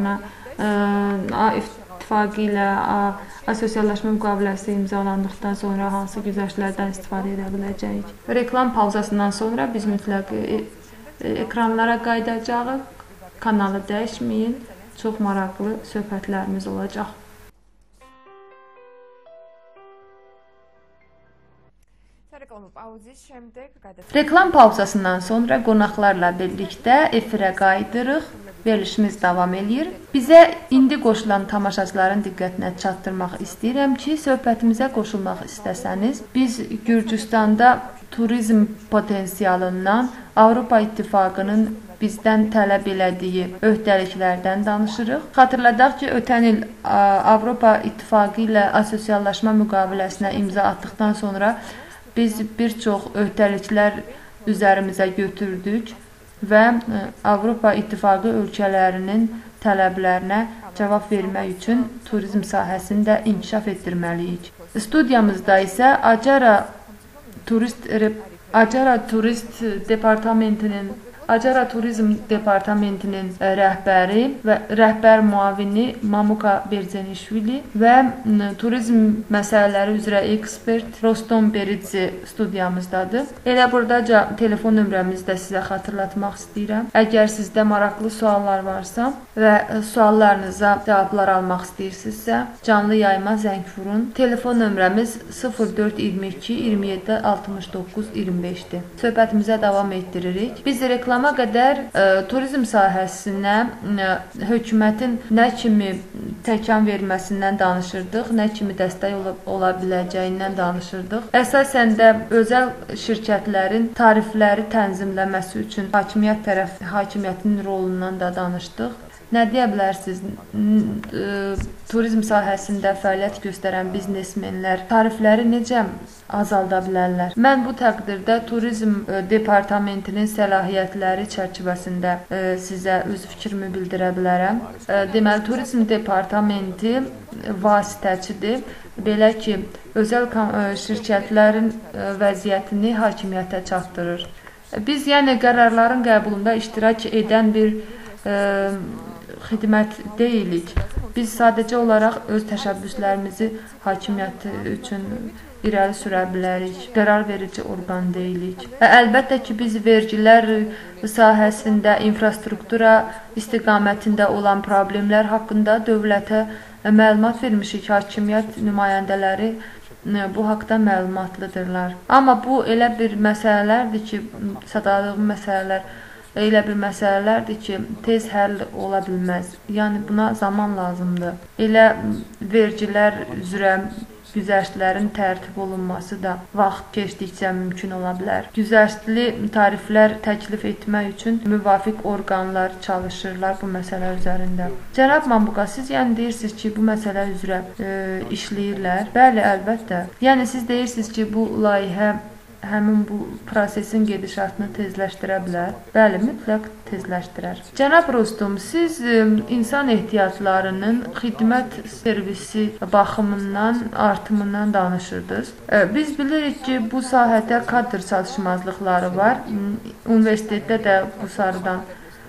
ilə asosiallaşma müqaviləsi imzalandıqdan sonra hansı güzəştlərdən istifadə edə biləcəyik. Reklam pauzasından sonra biz mütləq ekranlara qayıdacağıq. Kanalı dəyişməyin. Çox maraqlı söhbətlərimiz olacaq. სარეკლამო პაუზის შემდეგ Reklam pauzasından sonra qonaqlarla birlikdə efirə qayıdırıq. Verilişimiz davam edir. Bizə indi qoşulan tamaşaçıların diqqətinə çatdırmaq istəyirəm ki, söhbətimizə qoşulmaq istəsəniz, biz Gürcüstanda turizm potensialından Avropa İttifaqının bizdən tələb elədiyi öhdəliklərdən danışırıq. Xatırladaq ki, ötən il Avropa İttifaqı ilə asosiallaşma müqaviləsinə imza atdıqdan sonra biz bir çox öhdəliklər üzərimizə götürdük və Avropa İttifaqı ölkələrinin tələblərinə cavab vermək üçün turizm sahəsini də inkişaf etdirməliyik. Studiyamızda isə Acara Turizm Departamentinin rəhbəri və rəhbər müavini Mamuka Berzenişvili və turizm məsələləri üzrə ekspert Rostom Beridze studiyamızdadır. Elə buradaca telefon nömrəmizi də sizə xatırlatmaq istəyirəm. Əgər sizdə maraqlı suallar varsa və suallarınıza cavablar almaq istəyirsinizsə, canlı yayıma zəng vurun. Telefon nömrəmiz 0422 27 69 25-dir. Söhbətimizə davam etdiririk. Biz reklama qədər turizm sahəsinə hökumətin nə kimi təkan verməsindən danışırdıq, nə kimi dəstək ola biləcəyindən danışırdıq. Əsasən də özəl şirkətlərin tarifləri tənzimləməsi üçün hakimiyyətin rolundan da danışdıq. Nə deyə bilərsiniz? Turizm sahəsində fəaliyyət göstərən biznesmenlər tarifləri necə azalda bilərlər? Mən bu təqdirdə turizm departamentinin səlahiyyətləri çərçivəsində sizə öz fikrimi bildirə bilərəm. Deməli, turizm departamenti vasitəçidir. Belə ki, özəl şirkətlərin vəziyyətini hakimiyyətə çatdırır. Biz yəni qərarların qəbulunda iştirak edən bir xidmət deyilik. Biz sadəcə olaraq öz təşəbbüslərimizi hakimiyyət üçün irəli sürə bilərik. Qərar verici orqan deyilik. Əlbəttə ki, biz vergilər sahəsində, infrastruktura istiqamətində olan problemlər haqqında dövlətə məlumat vermişik. Hakimiyyət nümayəndələri bu haqda məlumatlıdırlar. Amma bu elə bir məsələlərdir ki, sadalığım məsələlərdir ki, tez həll ola bilməz. Yəni, buna zaman lazımdır. Elə vergilər üzrə güzəştlərin tərtib olunması da vaxt keçdikcə mümkün ola bilər. Güzəştli tariflər təklif etmək üçün müvafiq orqanlar çalışırlar bu məsələ üzərində. Cənab Mamuka, siz yəni deyirsiniz ki, bu məsələ üzrə işləyirlər? Bəli, əlbəttə. Yəni, siz deyirsiniz ki, bu layihə həmin bu prosesin gedişatını tezləşdirə bilər. Bəli, mütləq tezləşdirər. Cənab Rostom, siz insan ehtiyaclarının xidmət servisi baxımından artımından danışırdınız. Biz bilirik ki, bu sahədə kadr çatışmazlıqları var. Universitetdə də bu sarıdan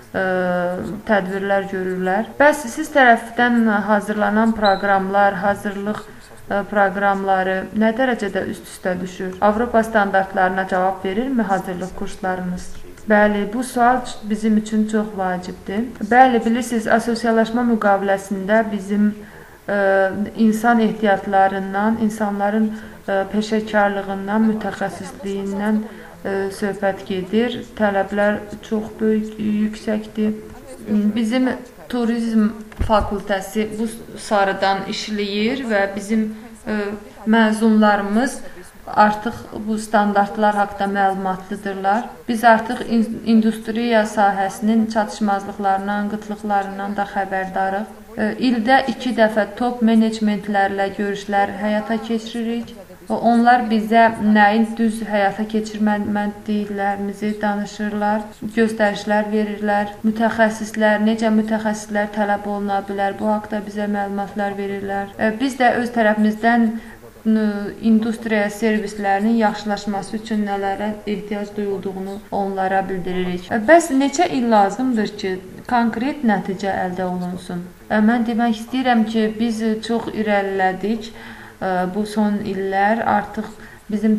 tədbirlər görürlər. Bəs siz tərəfdən hazırlanan proqramlar, hazırlıq proqramları nə dərəcədə üst-üstə düşür? Avropa standartlarına cavab verirmi hazırlıq kurslarınız? Bəli, bu sual bizim üçün çox vacibdir. Bəli, bilirsiniz, asosiallaşma müqaviləsində bizim insan ehtiyatlarından, insanların peşəkarlığından, mütəxəssisliyindən söhbət gedir. Tələblər çox böyük, yüksəkdir. Bizim turizm fakültəsi bu sarıdan işləyir və bizim məzunlarımız artıq bu standartlar haqqında məlumatlıdırlar. Biz artıq industriya sahəsinin çatışmazlıqlarından, qıtlıqlarından da xəbərdarıq. İldə 2 dəfə top menecmentlərlə görüşlər həyata keçiririk. Onlar bizə nəyin düz həyata keçirmədiklərimizi danışırlar, göstərişlər verirlər. Necə mütəxəssislər tələb oluna bilər, bu haqda bizə məlumatlar verirlər. Biz də öz tərəfimizdən industriya servislərinin yaxşılaşması üçün nələrə ehtiyac duyulduğunu onlara bildiririk. Bəs neçə il lazımdır ki, konkret nəticə əldə olunsun? Mən demək istəyirəm ki, biz çox irəlilədik. Bu son illər artıq bizim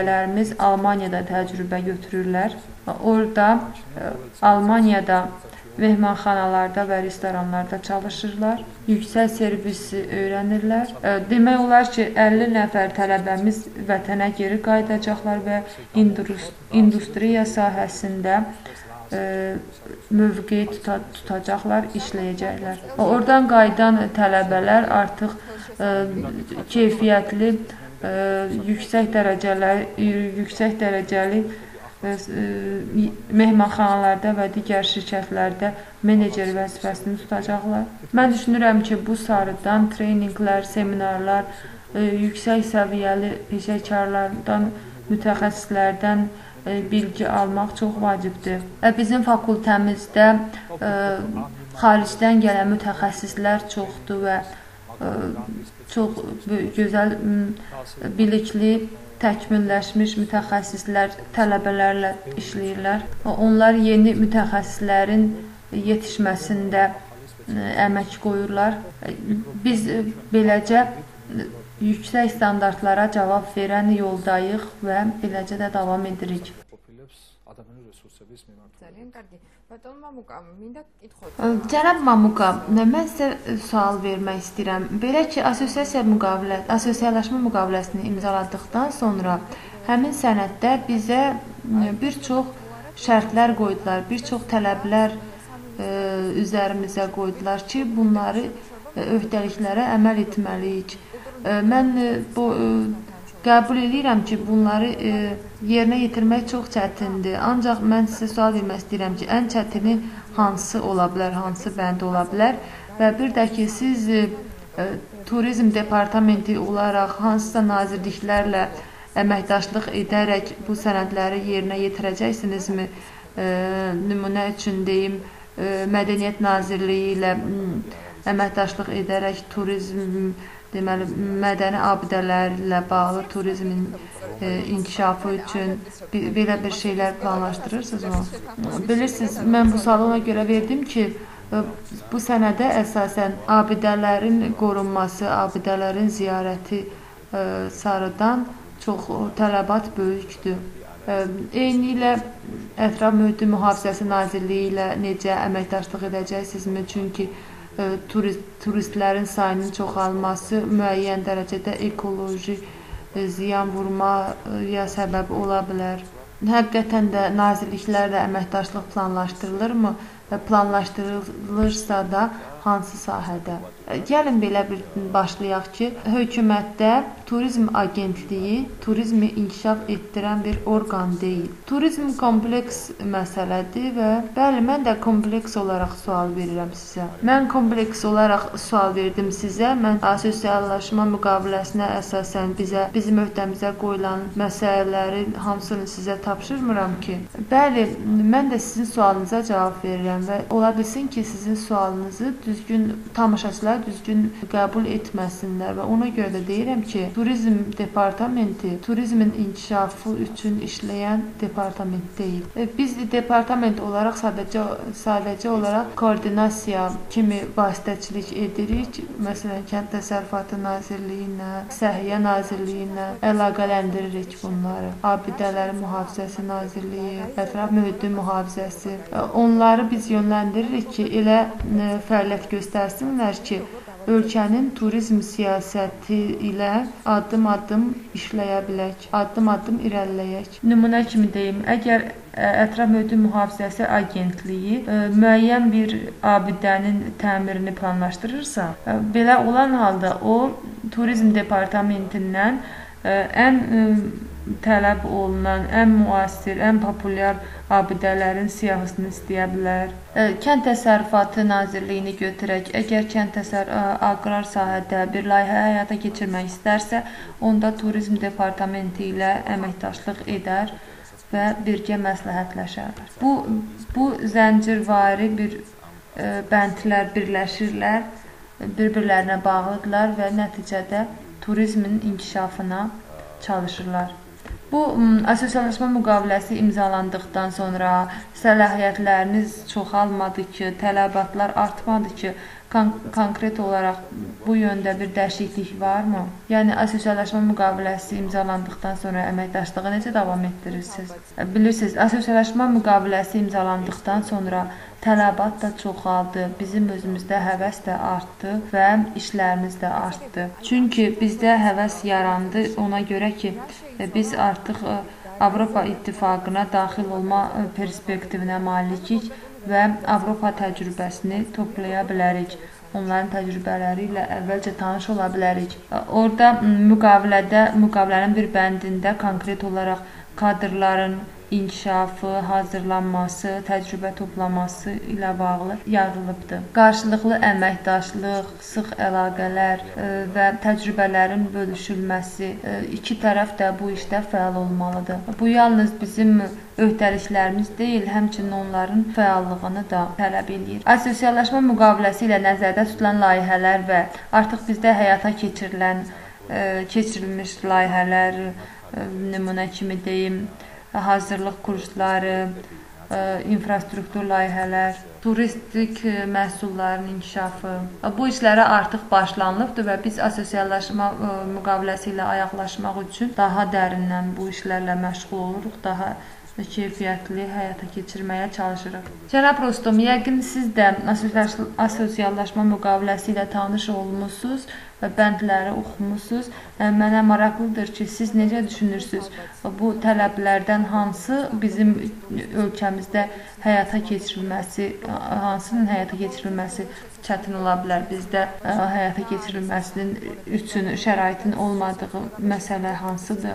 tələbələrimiz Almaniyada təcrübə götürürlər. Orada Almaniyada mehmanxanalarda və restoranlarda çalışırlar. Yüksək servisi öyrənirlər. Demək olar ki, 50 nəfər tələbəmiz vətənə geri qayıdacaqlar və industriya sahəsində mövqe tutacaqlar, işləyəcəklər. Oradan qayıdan tələbələr artıq keyfiyyətli, yüksək dərəcəli mehmanxanalarda və digər şirkətlərdə menecer vəzifəsini tutacaqlar. Mən düşünürəm ki, bu sarıdan treninqlər, seminarlar, yüksək səviyyəli peşəkarlardan, mütəxəssislərdən bilgi almaq çox vacibdir. Bizim fakültəmizdə xaricdən gələn mütəxəssislər çoxdur və çox gözəl, bilikli, təkmilləşmiş mütəxəssislər tələbələrlə işləyirlər. Onlar yeni mütəxəssislərin yetişməsində əmək qoyurlar. Biz beləcə yüksək standartlara cavab verən yoldayıq və beləcə də davam edirik. Cənab Mamuka, mən sizə sual vermək istəyirəm. Belə ki, asosiyalaşma müqaviləsini imzaladıqdan sonra həmin sənəddə bizə bir çox şərtlər qoydular, bir çox tələblər üzərimizə qoydular ki, bunları öhdəliklərə əməl etməliyik. Mən qəbul edirəm ki, bunları yerinə yetirmək çox çətindir. Ancaq mən sizə sual vermək istəyirəm ki, ən çətini hansı ola bilər, hansı bənd ola bilər və bir də ki, siz turizm departamenti olaraq hansısa nazirliklərlə əməkdaşlıq edərək bu sənədləri yerinə yetirəcəksinizmi? Nümunə üçün deyim, Mədəniyyət Nazirliyi ilə əməkdaşlıq edərək turizm, deməli, mədəni abidələrlə bağlı turizmin inkişafı üçün belə bir şeylər planlaşdırırsınız mı? Bilirsiniz, mən bu sualı ona görə verdim ki, bu sənədə əsasən abidələrin qorunması, abidələrin ziyarəti sarıdan çox tələbat böyükdür. Eynilə Ətraf Mühiti Mühafizəsi Nazirliyi ilə necə əməkdaşlıq edəcəksinizmi? Çünki turistlərin sayının çoxalması müəyyən dərəcədə ekoloji ziyan vurmaya səbəb ola bilər. Həqiqətən də nazirliklərlə əməkdaşlıq planlaşdırılırmı və planlaşdırılırsa da hansı sahədə? Gəlin belə bir başlayaq ki, hökumətdə turizm agentliyi turizmi inkişaf etdirən bir orqan deyil. Turizm kompleks məsələdir və bəli, mən də kompleks olaraq sual verirəm sizə. Mən kompleks olaraq sual verdim sizə. Mən asosiyalaşma müqaviləsinə əsasən bizim öhdəmizə qoyulan məsələlərin hamısını sizə tapşırmıram ki. Bəli, mən də sizin sualınıza cavab verirəm və ola bilsin ki, sizin sualınızı tamaşaçılar düzgün qəbul etməsinlər və ona görə də deyirəm ki, turizm departamenti turizmin inkişafı üçün işləyən departament deyil. Biz departament olaraq sadəcə olaraq koordinasiya kimi vasitəçilik edirik. Məsələn, Kənd Təsərrüfatı Nazirliyi ilə, Səhiyyə Nazirliyi ilə əlaqələndiririk bunları. Abidələrin Mühafizəsi Nazirliyi, Ətraf Mühiti Mühafizəsi. Onları biz yönləndiririk ki, elə fəaliyyət göstərsinlər ki, ölkənin turizm siyasəti ilə addım-addım işləyə bilək, addım-addım irəliləyək. Nümunə kimi deyim, əgər Ətraf Mühiti Mühafizəsi Agentliyi müəyyən bir abidənin təmirini planlaşdırırsa, belə olan halda o turizm departamentindən ən tələb olunan, ən müasir, ən populyar abidələrin siyahısını istəyə bilər. Kənd Təsərrüfatı Nazirliyini götürək. Əgər aqrar sahədə bir layihə həyata keçirmək istərsə, onda turizm departamenti ilə əməkdaşlıq edər və birgə məsləhətləşərlər. Bu zəncirvari bir bəndlər birləşirlər, bir-birlərinə bağlıdırlar və nəticədə turizmin inkişafına çalışırlar. Bu asosiyalaşma müqaviləsi imzalandıqdan sonra səlahiyyətləriniz çoxalmadı ki, tələbatlar artmadı ki, konkret olaraq bu yöndə bir dəyişiklik varmı? Yəni asosiallaşma müqaviləsi imzalandıqdan sonra əməkdaşlığı necə davam etdirirsiniz? Bilirsiniz, asosiallaşma müqaviləsi imzalandıqdan sonra tələbat da çoxaldı, bizim özümüzdə həvəs də artdı və işlərimiz də artdı. Çünki bizdə həvəs yarandı ona görə ki, biz artıq Avropa İttifaqına daxil olma perspektivinə malikik və Avropa təcrübəsini toplaya bilərik. Onların təcrübələri ilə əvvəlcə tanış ola bilərik. Orada müqavilənin bir bəndində konkret olaraq kadrların inkişafı, hazırlanması, təcrübə toplaması ilə bağlı yazılıbdır. Qarşılıqlı əməkdaşlıq, sıx əlaqələr və təcrübələrin bölüşülməsi, iki tərəf də bu işdə fəal olmalıdır. Bu yalnız bizim öhdəliklərimiz deyil, həmçinin onların fəallığını da tələb edir. Asosiallaşma müqaviləsi ilə nəzərdə tutulan layihələr və artıq bizdə həyata keçirilmiş layihələr, nümunə kimi deyim, hazırlıq kursları, infrastruktur layihələr, turistik məhsulların inkişafı. Bu işlərə artıq başlanılıbdır və biz asosiallaşma müqaviləsi ilə ayaqlaşmaq üçün daha dərindən bu işlərlə məşğul oluruq, daha keyfiyyətli həyata keçirməyə çalışırıq. Cənab Rostom, yəqin siz də asosiallaşma müqaviləsi ilə tanış olmusunuz və bəndləri oxumusunuz. Mənə maraqlıdır ki, siz necə düşünürsünüz? Bu tələblərdən hansı bizim ölkəmizdə həyata keçirilməsi, hansının həyata keçirilməsi çətin ola bilər? Bizdə həyata keçirilməsinin üçün şəraitin olmadığı məsələ hansıdır?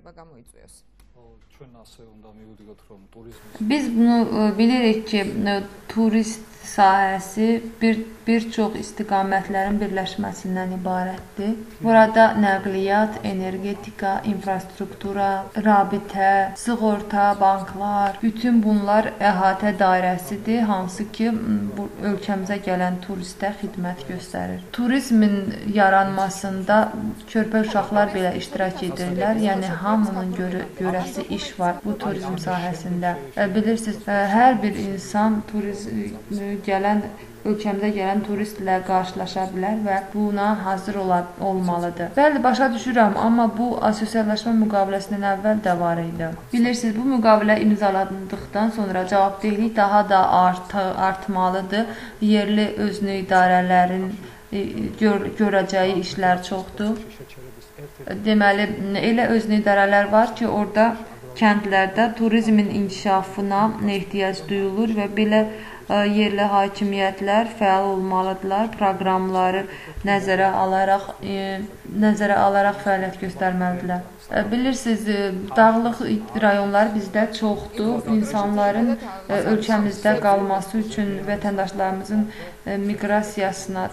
Biz bunu bilirik ki, turist sahəsi bir çox istiqamətlərin birləşməsindən ibarətdir. Burada nəqliyyat, energetika, infrastruktura, rabitə, sığorta, banklar, bütün bunlar əhatə dairəsidir, hansı ki, bu ölkəmizə gələn turistə xidmət göstərir. Turizmin yaranmasında körpə uşaqlar belə iştirak edirlər, yəni hamının görəsi iş var bu turizm sahəsində. Bilirsiniz, hər bir insan ölkəmizə gələn turistlə qarşılaşa bilər və buna hazır olmalıdır. Bəli, başa düşürəm, amma bu asosiallaşma müqaviləsindən əvvəl də var idi. Bilirsiniz, bu müqavilə imzalandıqdan sonra cavabdehlik daha da artmalıdır. Yerli özünü idarələrin görəcəyi işlər çoxdur. Deməli, elə özünü idarələr var ki, orada kəndlərdə turizmin inkişafına ehtiyac duyulur və belə yerli hakimiyyətlər fəal olmalıdırlar, proqramları nəzərə alaraq fəaliyyət göstərməlidirlər. Bilirsiniz, dağlıq rayonlar bizdə çoxdur. İnsanların ölkəmizdə qalması üçün vətəndaşlarımızın miqrasiyasına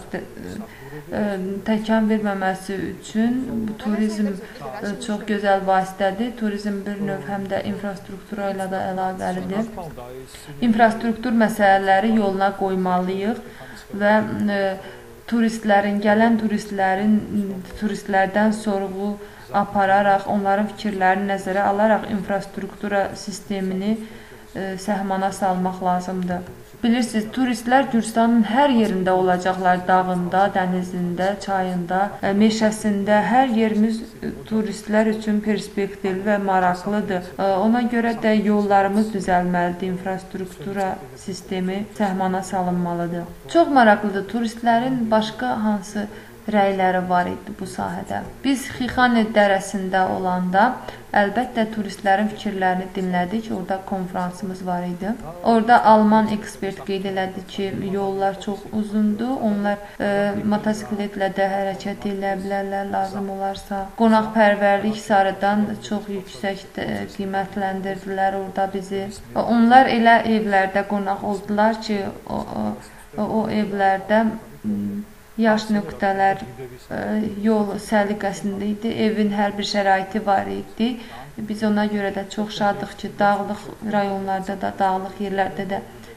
təkan verməməsi üçün turizm çox gözəl vasitədir. Turizm bir növ həm də infrastruktura ilə də əlaqəlidir. Infrastruktur məsələləri yoluna qoymalıyıq və gələn turistlərdən sorğu apararaq, onların fikirlərini nəzərə alaraq infrastruktura sistemini səhmana salmaq lazımdır. Bilirsiniz, turistlər Gürcüstanın hər yerində olacaqlar, dağında, dənizində, çayında, meşəsində. Hər yerimiz turistlər üçün perspektivli və maraqlıdır. Ona görə də yollarımız düzəlməlidir, infrastruktura sistemi səhmana salınmalıdır. Çox maraqlıdır, turistlərin başqa hansı rəyləri var idi bu sahədə. Biz Xixanet dərəsində olanda əlbəttə turistlərin fikirlərini dinlədik. Orada konfransımız var idi. Orada Alman ekspert qeyd elədi ki, yollar çox uzundur. Onlar motosikletlə də hərəkət edə bilərlər lazım olarsa. Qonaqpərvərlik sarıdan çox yüksək qiymətləndirdilər orada bizi. Onlar elə evlərdə qonaq oldular ki, o evlərdə yaş nöqtələr yol səliqəsində idi, evin hər bir şəraiti var idi. Biz ona görə də çox şadıq ki, dağlıq rayonlarda da, dağlıq yerlərdə də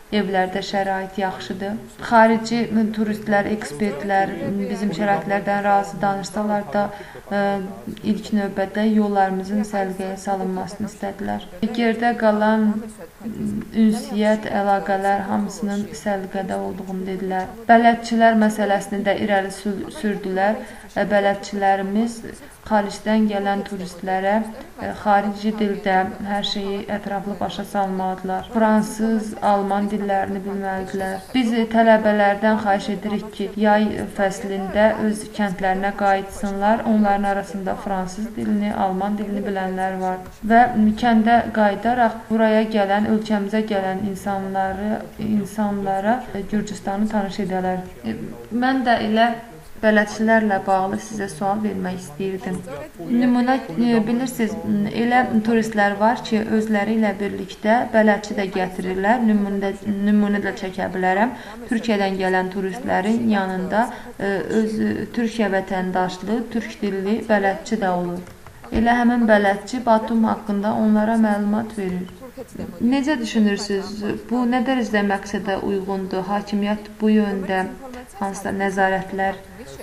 evlərdə şərait yaxşıdır. Xarici turistlər, ekspertlər bizim şəraitlərdən razı danışsalar da ilk növbədə yollarımızın səliqəyə salınmasını istədilər. Gerdə qalan ünsiyyət, əlaqələr hamısının səliqədə olduğunu dedilər. Bələdçilər məsələsini də irəli sürdülər. Bələdçilərimiz xaricdən gələn turistlərə xarici dildə hər şeyi ətraflı başa salmalıdırlar. Fransız, alman dillərini bilməlidirlər. Biz tələbələrdən xahiş edirik ki, yay fəslində öz kəndlərinə qayıtsınlar. Onların arasında fransız dilini, alman dilini bilənlər var. Və kəndə qayıdaraq buraya gələn, ölkəmizə gələn insanlara Gürcüstanı tanış edələr. Mən də elə bələdçilərlə bağlı sizə sual vermək istəyirdim. Nümunə bilirsiniz, elə turistlər var ki, özləri ilə birlikdə bələdçi də gətirirlər. Nümunə də çəkə bilərəm. Türkiyədən gələn turistlərin yanında öz Türkiyə vətəndaşlı, türk dilli bələdçi də olur. Elə həmin bələdçi Batum haqqında onlara məlumat verir. Necə düşünürsünüz? Bu nə dərəcədə məqsədə uyğundur? Hakimiyyət bu yöndə hansısa nəzarətlər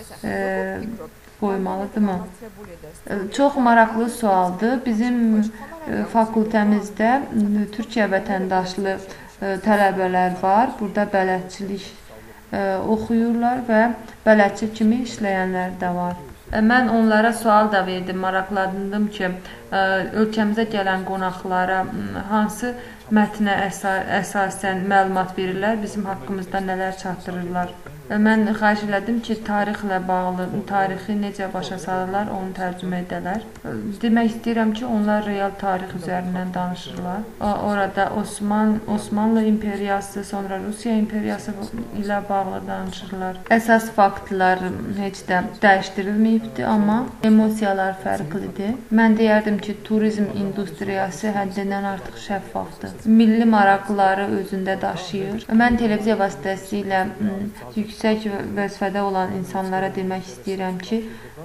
qoymalıdırmı? Çox maraqlı sualdır. Bizim fakültəmizdə Türkiyə vətəndaşlı tələbələr var. Burada bələdçilik oxuyurlar və bələdçi kimi işləyənlər də var. Mən onlara sual da verdim, maraqlandım ki, ölkəmizə gələn qonaqlara hansı mətnə əsasən məlumat verirlər, bizim haqqımızda nələr çatdırırlar. Mən xahiş elədim ki, tarixlə bağlı, tarixi necə başa salırlar, onu tərcümə edələr. Demək istəyirəm ki, onlar real tarix üzərindən danışırlar. Orada Osmanlı imperiyası, sonra Rusiya imperiyası ilə bağlı danışırlar. Əsas faktlar heç də dəyişdirilməyibdir, amma emosiyalar fərqlidir. Mən deyərdim ki, turizm industriyası həddindən artıq şəffafdır. Milli maraqları özündə daşıyır. Mən televiziya vasitəsilə yüksək vəzifədə olan insanlara demək istəyirəm ki,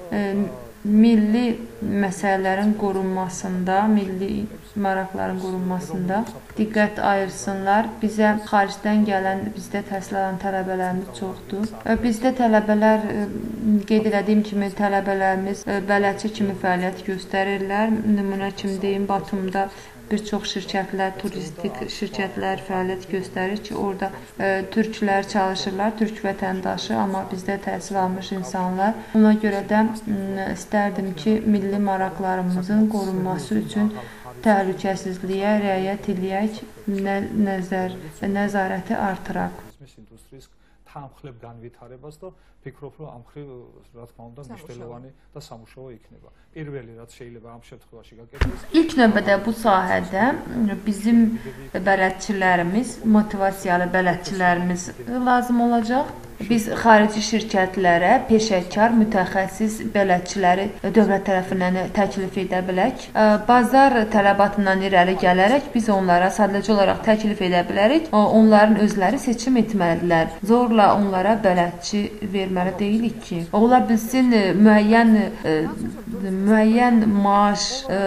milli məsələlərin qorunmasında, milli maraqların qorunmasında diqqət ayırsınlar. Bizə xaricdən gələn, bizdə təhsil alan tələbələrimiz çoxdur. Bizdə tələbələr, qeyd elədiyim kimi, tələbələrimiz bələdçi kimi fəaliyyət göstərirlər. Nümunə kimi deyim, Batumda bir çox şirkətlər, turistik şirkətlər fəaliyyət göstərir ki, orada türklər çalışırlar, türk vətəndaşı, amma bizdə təhsil almış insanlar. Ona görə də istərdim ki, milli maraqlarımızın qorunması üçün təhlükəsizliyə riayət eləyək, nəzarəti artıraq. თანხლებ განვითარებას და ფიქრობ, რომ ამ ხრივ რა თქმა უნდა მნიშვნელოვანი და სამუშაო იქნება. პირველი რაც შეიძლება ამ შემთხვევაში გაკეთდეს. İlk növbədə bu sahədə bizim bələdçilərimiz, motivasiyalı bələdçilərimiz lazım olacaq. Biz xarici şirkətlərə peşəkar, mütəxəssis bələdçiləri dövlət tərəfindən təklif edə bilək. Bazar tələbatından irəli gələrək biz onlara sadəcə olaraq təklif edə bilərik. Onların özləri seçim etməlidirlər. Zorla onlara bələdçi verməli deyilik ki, ola bilsin müəyyən maaş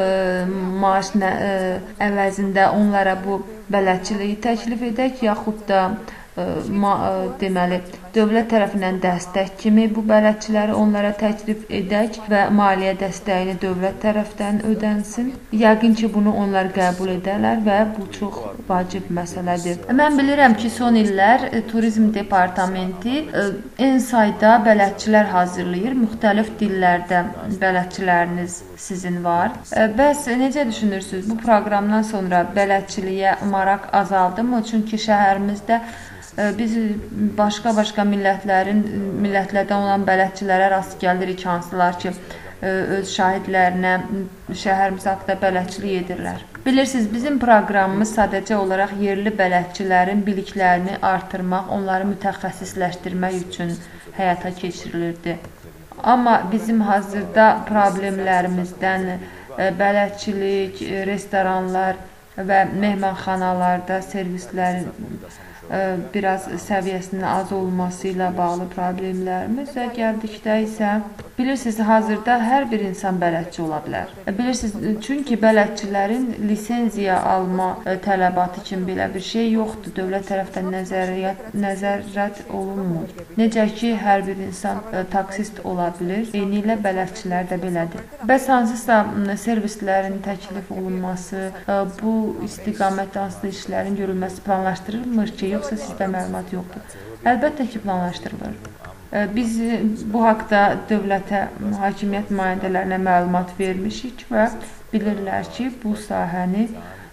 əvəzində onlara bu bələdçiliyi təklif edək, yaxud da deməli, dövlət tərəfindən dəstək kimi bu bələdçiləri onlara təklif edək və maliyyə dəstəyini dövlət tərəfdən ödənsin. Yəqin ki, bunu onlar qəbul edərlər və bu çox vacib məsələdir. Mən bilirəm ki, son illər Turizm Departamenti en sayda bələdçilər hazırlayır. Müxtəlif dillərdə bələdçiləriniz sizin var. Bəs necə düşünürsünüz? Bu proqramdan sonra bələdçiliyə maraq azaldımı? Çünki şəhərimizdə biz başqa millətlərdən olan bələdçilərə rast gəlirik, hansılar ki, öz şahidlərinə şəhərimiz haqqında bələdçilik edirlər. Bilirsiniz, bizim proqramımız sadəcə olaraq yerli bələdçilərin biliklərini artırmaq, onları mütəxəssisləşdirmək üçün həyata keçirilirdi. Amma bizim hazırda problemlərimizdən bələdçilik, restoranlar və mehmanxanalarda servislərin biraz səviyyəsinin az olması ilə bağlı problemlərimizə gəldikdə isə Bilirsiniz, hazırda hər bir insan bələdçi ola bilər. Bilirsiniz, çünki bələdçilərin lisenziya alma tələbatı kimi belə bir şey yoxdur. Dövlət tərəfindən nəzarət olunmur. Necə ki, hər bir insan taksist ola bilir. Eynilə bələdçilər də belədir. Bəs hansısa servislərin təklif olunması, bu istiqamətdə hansısa işlərin görülməsi planlaşdırılmır ki, yoxsa sizdə məlumat yoxdur? Əlbəttə ki, planlaşdırılır. Biz bu haqda dövlətə, hakimiyyət nümayəndələrinə məlumat vermişik və bilirlər ki, bu sahəni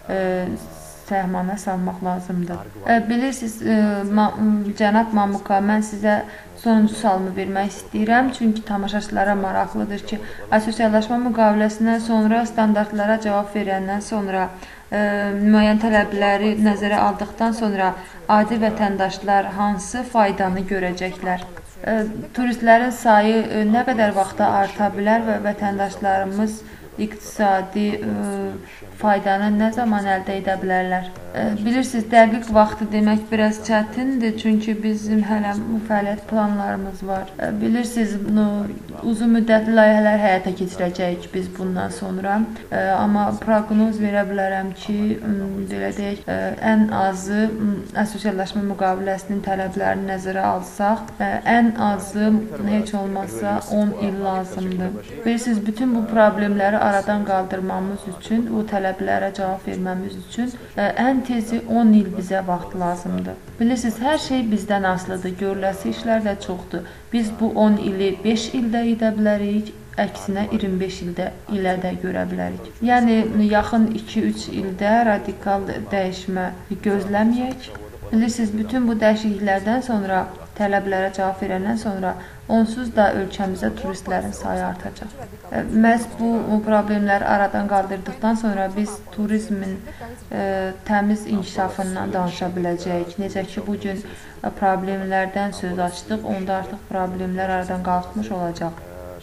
səhmana salmaq lazımdır. Bilirsiniz, cənab Mamuka, mən sizə sonuncu sualımı vermək istəyirəm, çünki tamaşaçılara maraqlıdır ki, asosiallaşma müqaviləsindən sonra, standartlara cavab verəndən sonra, müəyyən tələbləri nəzərə aldıqdan sonra adi vətəndaşlar hansı faydanı görəcəklər? Turistlərin sayı nə qədər vaxtda arta bilər və vətəndaşlarımız iqtisadi faydanı nə zaman əldə edə bilərlər? Bilirsiniz, dəqiq vaxtı demək biraz çətindir, çünki bizim hələ fəaliyyət planlarımız var. Bilirsiniz, uzun müddətli layihələr həyata keçirəcəyik biz bundan sonra, amma proqnoz verə bilərəm ki, belə deyək, ən azı asosiallaşma müqaviləsinin tələblərini nəzərə alsaq, ən azı heç olmazsa 10 il lazımdır. Bilirsiniz, bütün bu problemləri aradan qaldırmamız üçün, o tələblərə cavab verməmiz üçün ən tezi 10 il bizə vaxt lazımdır. Bilirsiniz, hər şey bizdən asılıdır, görüləsi işlər də çoxdur. Biz bu 10 ili 5 ildə edə bilərik, əksinə 25 ilə də görə bilərik. Yəni, yaxın 2-3 ildə radikal dəyişmə gözləməyək. Bilirsiniz, bütün bu dəyişikliklərdən sonra, tələblərə cavab verəndən sonra onsuz da ölkəmizdə turistlərin sayı artacaq. Məhz bu problemləri aradan qaldırdıqdan sonra biz turizmin təmiz inkişafından danışa biləcəyik. Necə ki, bugün problemlərdən söz açdıq, onda artıq problemlər aradan qalxmış olacaq.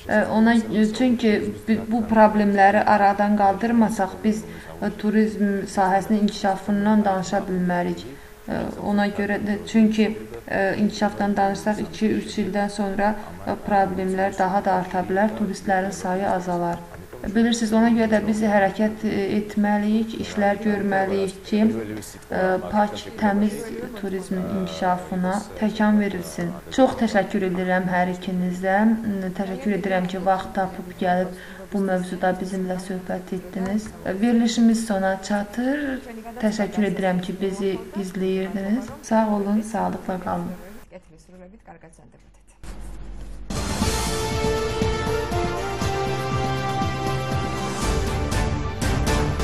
Çünki bu problemləri aradan qaldırmasaq, biz turizm sahəsinin inkişafından danışa bilmərik. Ona görə də, çünki inkişafdan danışsaq 2-3 ildən sonra problemlər daha da arta bilər, turistlərin sayı azalar. Bilirsiniz, ona görə də biz hərəkət etməliyik, işlər görməliyik ki, pak, təmiz turizmin inkişafına təkan verilsin. Çox təşəkkür edirəm hər ikinizə. Təşəkkür edirəm ki, vaxt tapıb gəlib bu mövzuda bizimlə söhbət etdiniz. Verilişimiz sona çatır. Təşəkkür edirəm ki, bizi izləyirdiniz. Sağ olun, sağlıqla qalın.